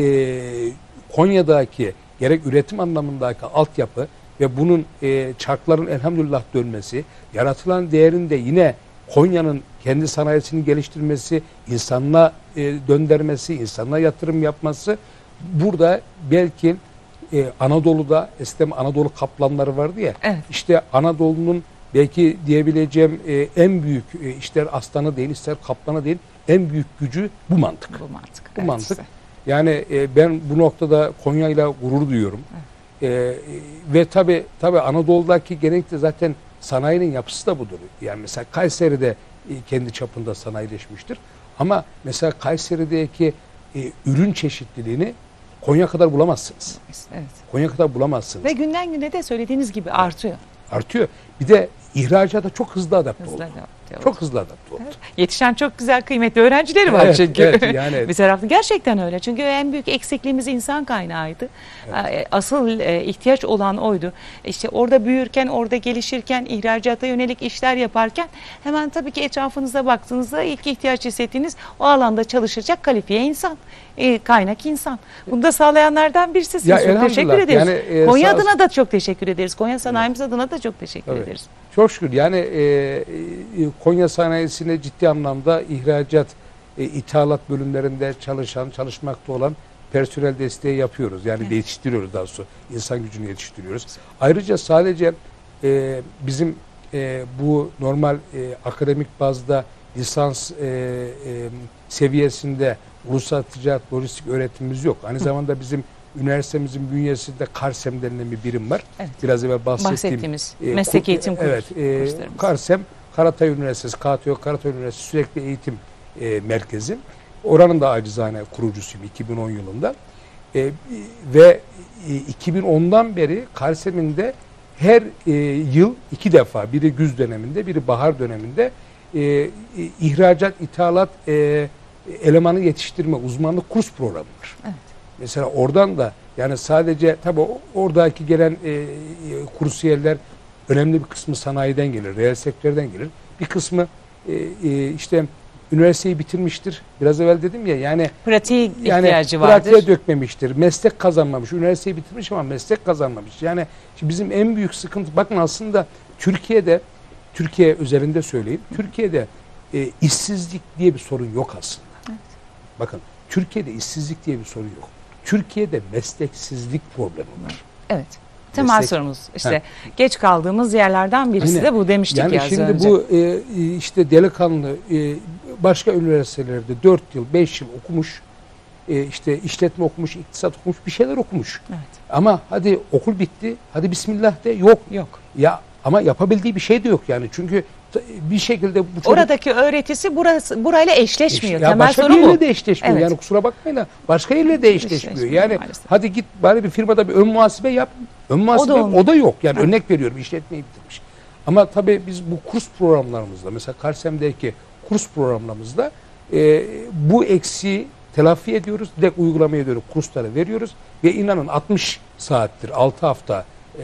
Konya'daki gerek üretim anlamındaki altyapı ve bunun e, çarkların elhamdülillah dönmesi, yaratılan değerin de yine Konya'nın kendi sanayisini geliştirmesi, insanına e, döndürmesi, insanına yatırım yapması burada belki e, Anadolu'da eskiden Anadolu kaplanları vardı ya. Evet. İşte Anadolu'nun belki diyebileceğim e, en büyük e, ister aslanı değil, ister kaplanı değil, en büyük gücü bu mantık. Bu mantık. Bu evet, mantık. Işte. Yani e, ben bu noktada Konya'yla gurur duyuyorum. Evet. E, ve tabii tabii Anadolu'daki genellikle zaten sanayinin yapısı da budur. Yani mesela Kayseri'de kendi çapında sanayileşmiştir. Ama mesela Kayseri'deki e, ürün çeşitliliğini Konya kadar bulamazsınız. Evet. Konya kadar bulamazsınız. Ve günden güne de söylediğiniz gibi artıyor. Artıyor. Bir de ihracata çok hızlı adapte hızlı oldu. Adapte oldu. Çok hızlı adapte oldu. Evet. Yetişen çok güzel kıymetli öğrencileri var evet, çünkü. Evet, yani. Bir tarafta gerçekten öyle. Çünkü en büyük eksikliğimiz insan kaynağıydı. Evet. Asıl e, ihtiyaç olan oydu. İşte orada büyürken, orada gelişirken, ihracata yönelik işler yaparken hemen tabii ki etrafınıza baktığınızda ilk ihtiyaç hissettiğiniz o alanda çalışacak kalifiye insan. E, kaynak insan. Bunu da sağlayanlardan birisiniz. Ya, çok teşekkür ederiz. Yani, e, Konya adına da çok teşekkür ederiz. Konya sanayimiz evet. adına da çok teşekkür evet. ederiz. Çok şükür. Yani e, e, Konya sanayisine ciddi anlamda ihracat, e, ithalat bölümlerinde çalışan, çalışmakta olan personel desteği yapıyoruz. Yani evet. yetiştiriyoruz daha sonra. İnsan gücünü yetiştiriyoruz. Ayrıca sadece e, bizim e, bu normal e, akademik bazda lisans e, e, seviyesinde ulusal ticaret lojistik öğretimimiz yok. Aynı Hı. zamanda bizim üniversitemizin bünyesinde Karsem denilen bir birim var. Evet. Biraz evvel bahsettiğim. Bahsettiğimiz e, meslek eğitim kurs, evet, e, Karsem, Karatay Üniversitesi, K T O Karatay Üniversitesi sürekli eğitim e, merkezi. Oranın da acizane kurucusuyum iki bin on yılında. E, ve e, iki bin ondan beri Karsem'in de her e, yıl iki defa, biri güz döneminde, biri bahar döneminde e, ihracat, ithalat e, elemanı yetiştirme uzmanlık kurs programı var. Evet. Mesela oradan da yani sadece tabii oradaki gelen e, e, kursiyerler önemli bir kısmı sanayiden gelir, reel sektörden gelir. Bir kısmı e, e, işte üniversiteyi bitirmiştir. Biraz evvel dedim ya yani Pratiğe yani ihtiyacı vardır. pratiğe dökmemiştir. Meslek kazanmamış. Üniversiteyi bitirmiş ama meslek kazanmamış. Yani şimdi bizim en büyük sıkıntı, bakın aslında Türkiye'de, Türkiye üzerinde söyleyeyim. Türkiye'de e, işsizlik diye bir sorun yok aslında. Evet. Bakın Türkiye'de işsizlik diye bir sorun yok. Türkiye'de mesleksizlik problemi var. Evet. Temel Meslek- sorumuz işte Ha. geç kaldığımız yerlerden birisi Aynen. de bu demiştik Yani ya az şimdi önce. bu e, işte delikanlı e, başka üniversitelerde dört yıl, beş yıl okumuş, e, işte işletme okumuş, iktisat okumuş, bir şeyler okumuş. Evet. Ama hadi okul bitti, hadi bismillah de, yok. Yok. Ya ama yapabildiği bir şey de yok yani. Çünkü t- bir şekilde bu çocuk Oradaki öğretisi burası burayla eşleşmiyor. ya Temel başka sorun bir bu. yerle de eşleşmiyor. Evet. Yani kusura bakmayın da başka yerle de eşleşmiyor. Eşleşmiyor Yani maalesef. hadi git bari bir firmada bir ön muhasebe yap. Ön muhasebe o da, olmuyor. yok. Yani Evet. örnek veriyorum, işletmeyi bitirmiş. Ama tabii biz bu kurs programlarımızda, mesela Karsem'deki kurs programlarımızda e, bu eksiği telafi ediyoruz. Direkt uygulama ediyoruz. Kursları veriyoruz. Ve inanın altmış saattir, altı haftalık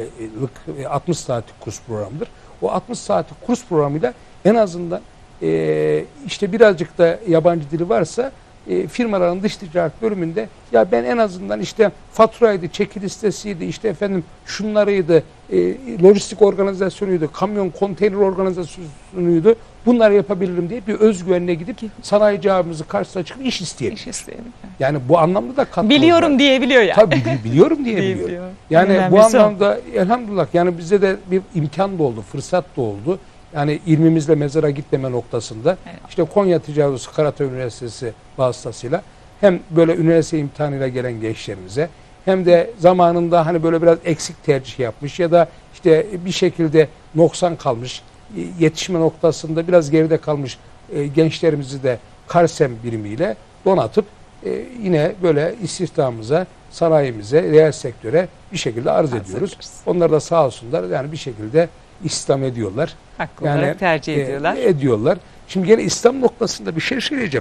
altmış saatlik kurs programıdır. O altmış saatlik kurs programıyla en azından e, işte birazcık da yabancı dili varsa e, firmaların dış ticaret bölümünde ya ben en azından işte faturaydı, çeki listesiydi, işte efendim şunlarıydı, e, lojistik organizasyonuydu, kamyon konteyner organizasyonuydu, bunları yapabilirim diye bir özgüvenle gidip sanayici abimizi karşısına çıkıp iş isteyelim. İş isteyelim. Yani bu anlamda da katma Biliyorum olarak- diyebiliyor yani. Tabii bi- biliyorum diye biliyor. Diyebiliyor. Yani bu Önemlisi o. anlamda elhamdülillah yani bize de bir imkan da oldu, fırsat da oldu. Yani ilmimizle mezara gitmeme noktasında Evet. işte Konya Ticaret Karatay Üniversitesi vasıtasıyla hem böyle üniversite imtihanıyla gelen gençlerimize hem de zamanında hani böyle biraz eksik tercih yapmış ya da işte bir şekilde noksan kalmış, e, yetişme noktasında biraz geride kalmış e, gençlerimizi de Karsem birimiyle donatıp e, yine böyle istihdamımıza, sanayimize, reel sektöre bir şekilde arz Arz ediyoruz. ediyoruz. Onlar da sağ olsunlar yani bir şekilde istihdam ediyorlar. Haklı Yani olarak tercih e, ediyorlar. ediyorlar. Şimdi gene İslam noktasında bir şey söyleyeceğim.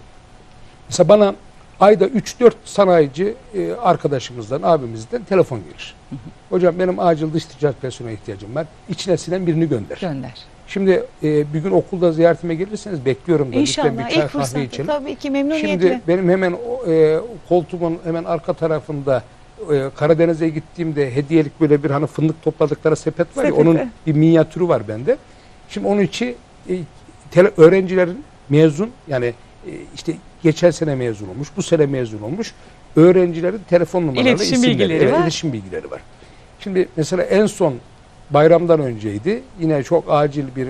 Mesela bana ayda üç dört sanayici e, arkadaşımızdan, abimizden telefon gelir. Hocam benim acil dış ticaret personeline ihtiyacım var. İçine sinen birini gönder. Gönder. Şimdi e, bir gün okulda ziyaretime gelirseniz bekliyorum da. Lütfen bir İnşallah çay ilk kahve fırsatta içelim. tabii ki memnuniyetle. Şimdi benim hemen o, e, koltuğumun hemen arka tarafında e, Karadeniz'e gittiğimde hediyelik böyle bir hani fındık topladıkları sepet var ya, Sepeti. onun bir minyatürü var bende. Şimdi onun içi e, tele, öğrencilerin mezun yani e, işte geçen sene mezun olmuş, bu sene mezun olmuş öğrencilerin telefon numaraları, İletişim isimleri, bilgileri evet, var. iletişim bilgileri var. Şimdi mesela en son bayramdan önceydi. Yine çok acil bir e,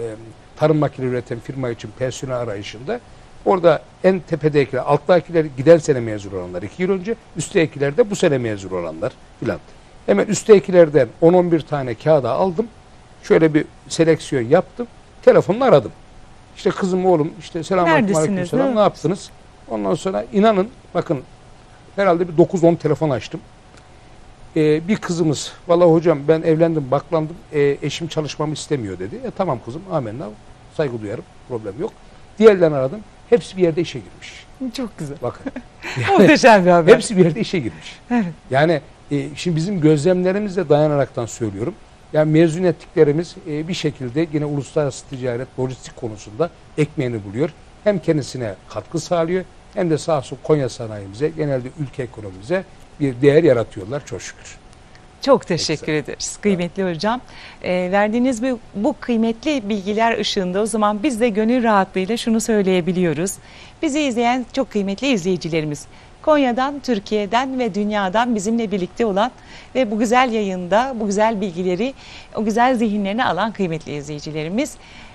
tarım makine üreten firma için personel arayışında. Orada en tepedekiler, alttakiler giden sene mezun olanlar iki yıl önce, üsttekiler de bu sene mezun olanlar filan. Hemen üsttekilerden on on bir tane kağıda aldım. Şöyle bir seleksiyon yaptım. Telefonla aradım. İşte kızım, oğlum, işte selamünaleyküm, Neredesiniz, aleykümselam, ne ne yaptınız? Ondan sonra inanın bakın herhalde bir dokuz on telefon açtım. Ee, bir kızımız, vallahi hocam ben evlendim, baklandım, e, eşim çalışmamı istemiyor dedi. E, tamam kızım, amenna, saygı duyarım, problem yok. Diğerlerini aradım, hepsi bir yerde işe girmiş. Çok güzel. Bakın. Muhteşem bir haber. Hepsi bir yerde işe girmiş. Evet. Yani e, şimdi bizim gözlemlerimize dayanaraktan söylüyorum. Yani mezun ettiklerimiz e, bir şekilde yine uluslararası ticaret, lojistik konusunda ekmeğini buluyor. Hem kendisine katkı sağlıyor hem de sağ olsun Konya sanayimize, genelde ülke ekonomimize bir değer yaratıyorlar çok şükür. Çok teşekkür ederiz kıymetli hocam. Ee, verdiğiniz bu, bu kıymetli bilgiler ışığında o zaman biz de gönül rahatlığıyla şunu söyleyebiliyoruz. Bizi izleyen çok kıymetli izleyicilerimiz, Konya'dan, Türkiye'den ve dünyadan bizimle birlikte olan ve bu güzel yayında bu güzel bilgileri, o güzel zihinlerini alan kıymetli izleyicilerimiz,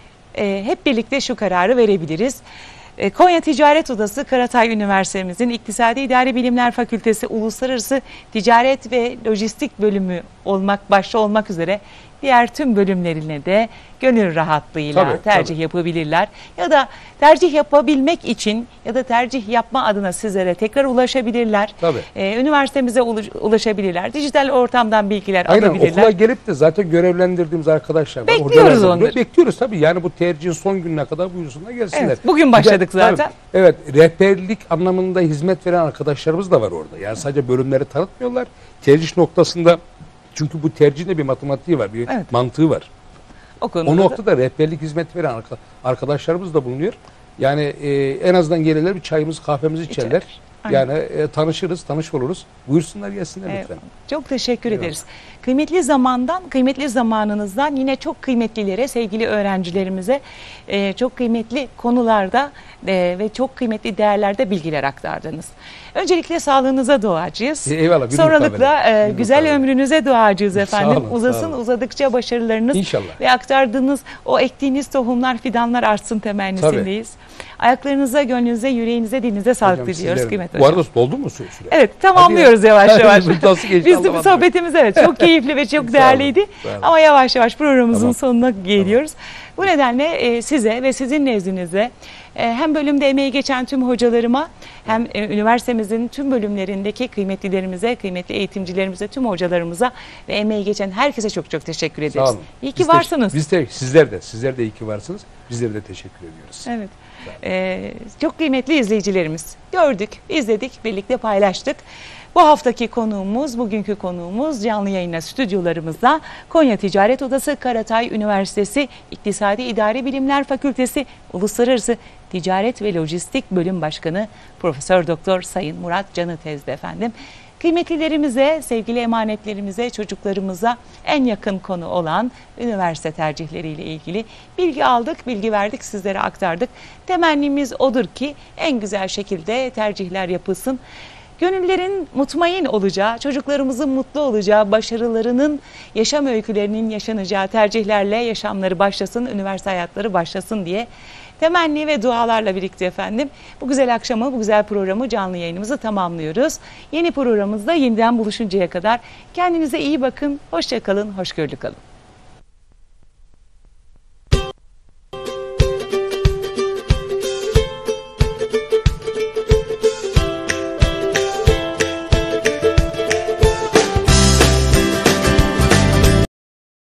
e, hep birlikte şu kararı verebiliriz. E, Konya Ticaret Odası Karatay Üniversitemizin İktisadi İdari Bilimler Fakültesi Uluslararası Ticaret ve Lojistik Bölümü olmak başta olmak üzere diğer tüm bölümlerine de gönül rahatlığıyla Tabii, tercih tabii. yapabilirler. Ya da tercih yapabilmek için ya da tercih yapma adına sizlere tekrar ulaşabilirler. Tabii. E, üniversitemize ulaş- ulaşabilirler. Dijital ortamdan bilgiler Aynen, alabilirler. okula gelip de zaten görevlendirdiğimiz arkadaşlar var. Bekliyoruz Hocalar da onları. buluyor. Bekliyoruz tabii. Yani bu tercihin son gününe kadar buyursunlar gelsinler. Evet, bugün Bir de- başladık zaten. tabii, evet, rehberlik anlamında hizmet veren arkadaşlarımız da var orada. Yani sadece bölümleri tanıtmıyorlar. Tercih noktasında, çünkü bu tercihin de bir matematiği var, bir Evet. mantığı var. O konuda O da- noktada rehberlik hizmet veren arka- arkadaşlarımız da bulunuyor. Yani e, en azından gelirler bir çayımızı kahvemizi içerler. İçerler. Aynen. Yani e, tanışırız, tanış oluruz. Buyursunlar gelsinler Evet, lütfen. çok teşekkür Eyvallah. ederiz. Kıymetli zamandan, kıymetli zamanınızdan yine çok kıymetlilere, sevgili öğrencilerimize e, çok kıymetli konularda e, ve çok kıymetli değerlerde bilgiler aktardınız. Öncelikle sağlığınıza duacıyız. E, eyvallah, bir Sonralıkla mukabele. e, Bir güzel mukabele. ömrünüze duacıyız Sağ efendim. olun, sağ Uzasın olun. uzadıkça başarılarınız İnşallah. ve aktardığınız o ektiğiniz tohumlar, fidanlar artsın temennisindeyiz. Ayaklarınıza, gönlünüze, yüreğinize, dilinize sağlık Hocam, diliyoruz sizlerin- kıymetli Bu hocam. arada doldu mu süre? Evet, tamamlıyoruz Hadi ya. yavaş yavaş. Nasıl geçti Biz de bu anlamadım. sohbetimiz evet çok keyifli ve çok Sağ olun, değerliydi. sağ olun. Ama yavaş yavaş programımızın Tamam. sonuna geliyoruz. Bu nedenle e, size ve sizin nezdinizde e, hem bölümde emeği geçen tüm hocalarıma hem e, üniversitemizin tüm bölümlerindeki kıymetlilerimize, kıymetli eğitimcilerimize, tüm hocalarımıza ve emeği geçen herkese çok çok teşekkür ederiz. Sağ olun. İyi ki Biz de- varsınız. Biz de, sizler de, sizler de iyi ki varsınız. Bizlere de teşekkür ediyoruz. Evet. Ee, çok kıymetli izleyicilerimiz gördük, izledik, birlikte paylaştık. Bu haftaki konuğumuz, bugünkü konuğumuz canlı yayına stüdyolarımızda Konya Ticaret Odası Karatay Üniversitesi İktisadi İdari Bilimler Fakültesi Uluslararası Ticaret ve Lojistik Bölüm Başkanı Profesör Doktor Sayın Murat Canıtez'di efendim. Kıymetlilerimize, sevgili emanetlerimize, çocuklarımıza en yakın konu olan üniversite tercihleriyle ilgili bilgi aldık, bilgi verdik, sizlere aktardık. Temennimiz odur ki en güzel şekilde tercihler yapılsın. Gönüllerin mutmain olacağı, çocuklarımızın mutlu olacağı, başarılarının, yaşam öykülerinin yaşanacağı tercihlerle yaşamları başlasın, üniversite hayatları başlasın diye temenni ve dualarla birlikte efendim bu güzel akşamı, bu güzel programı, canlı yayınımızı tamamlıyoruz. Yeni programımızda yeniden buluşuncaya kadar kendinize iyi bakın, hoşça kalın, hoşgörülü kalın.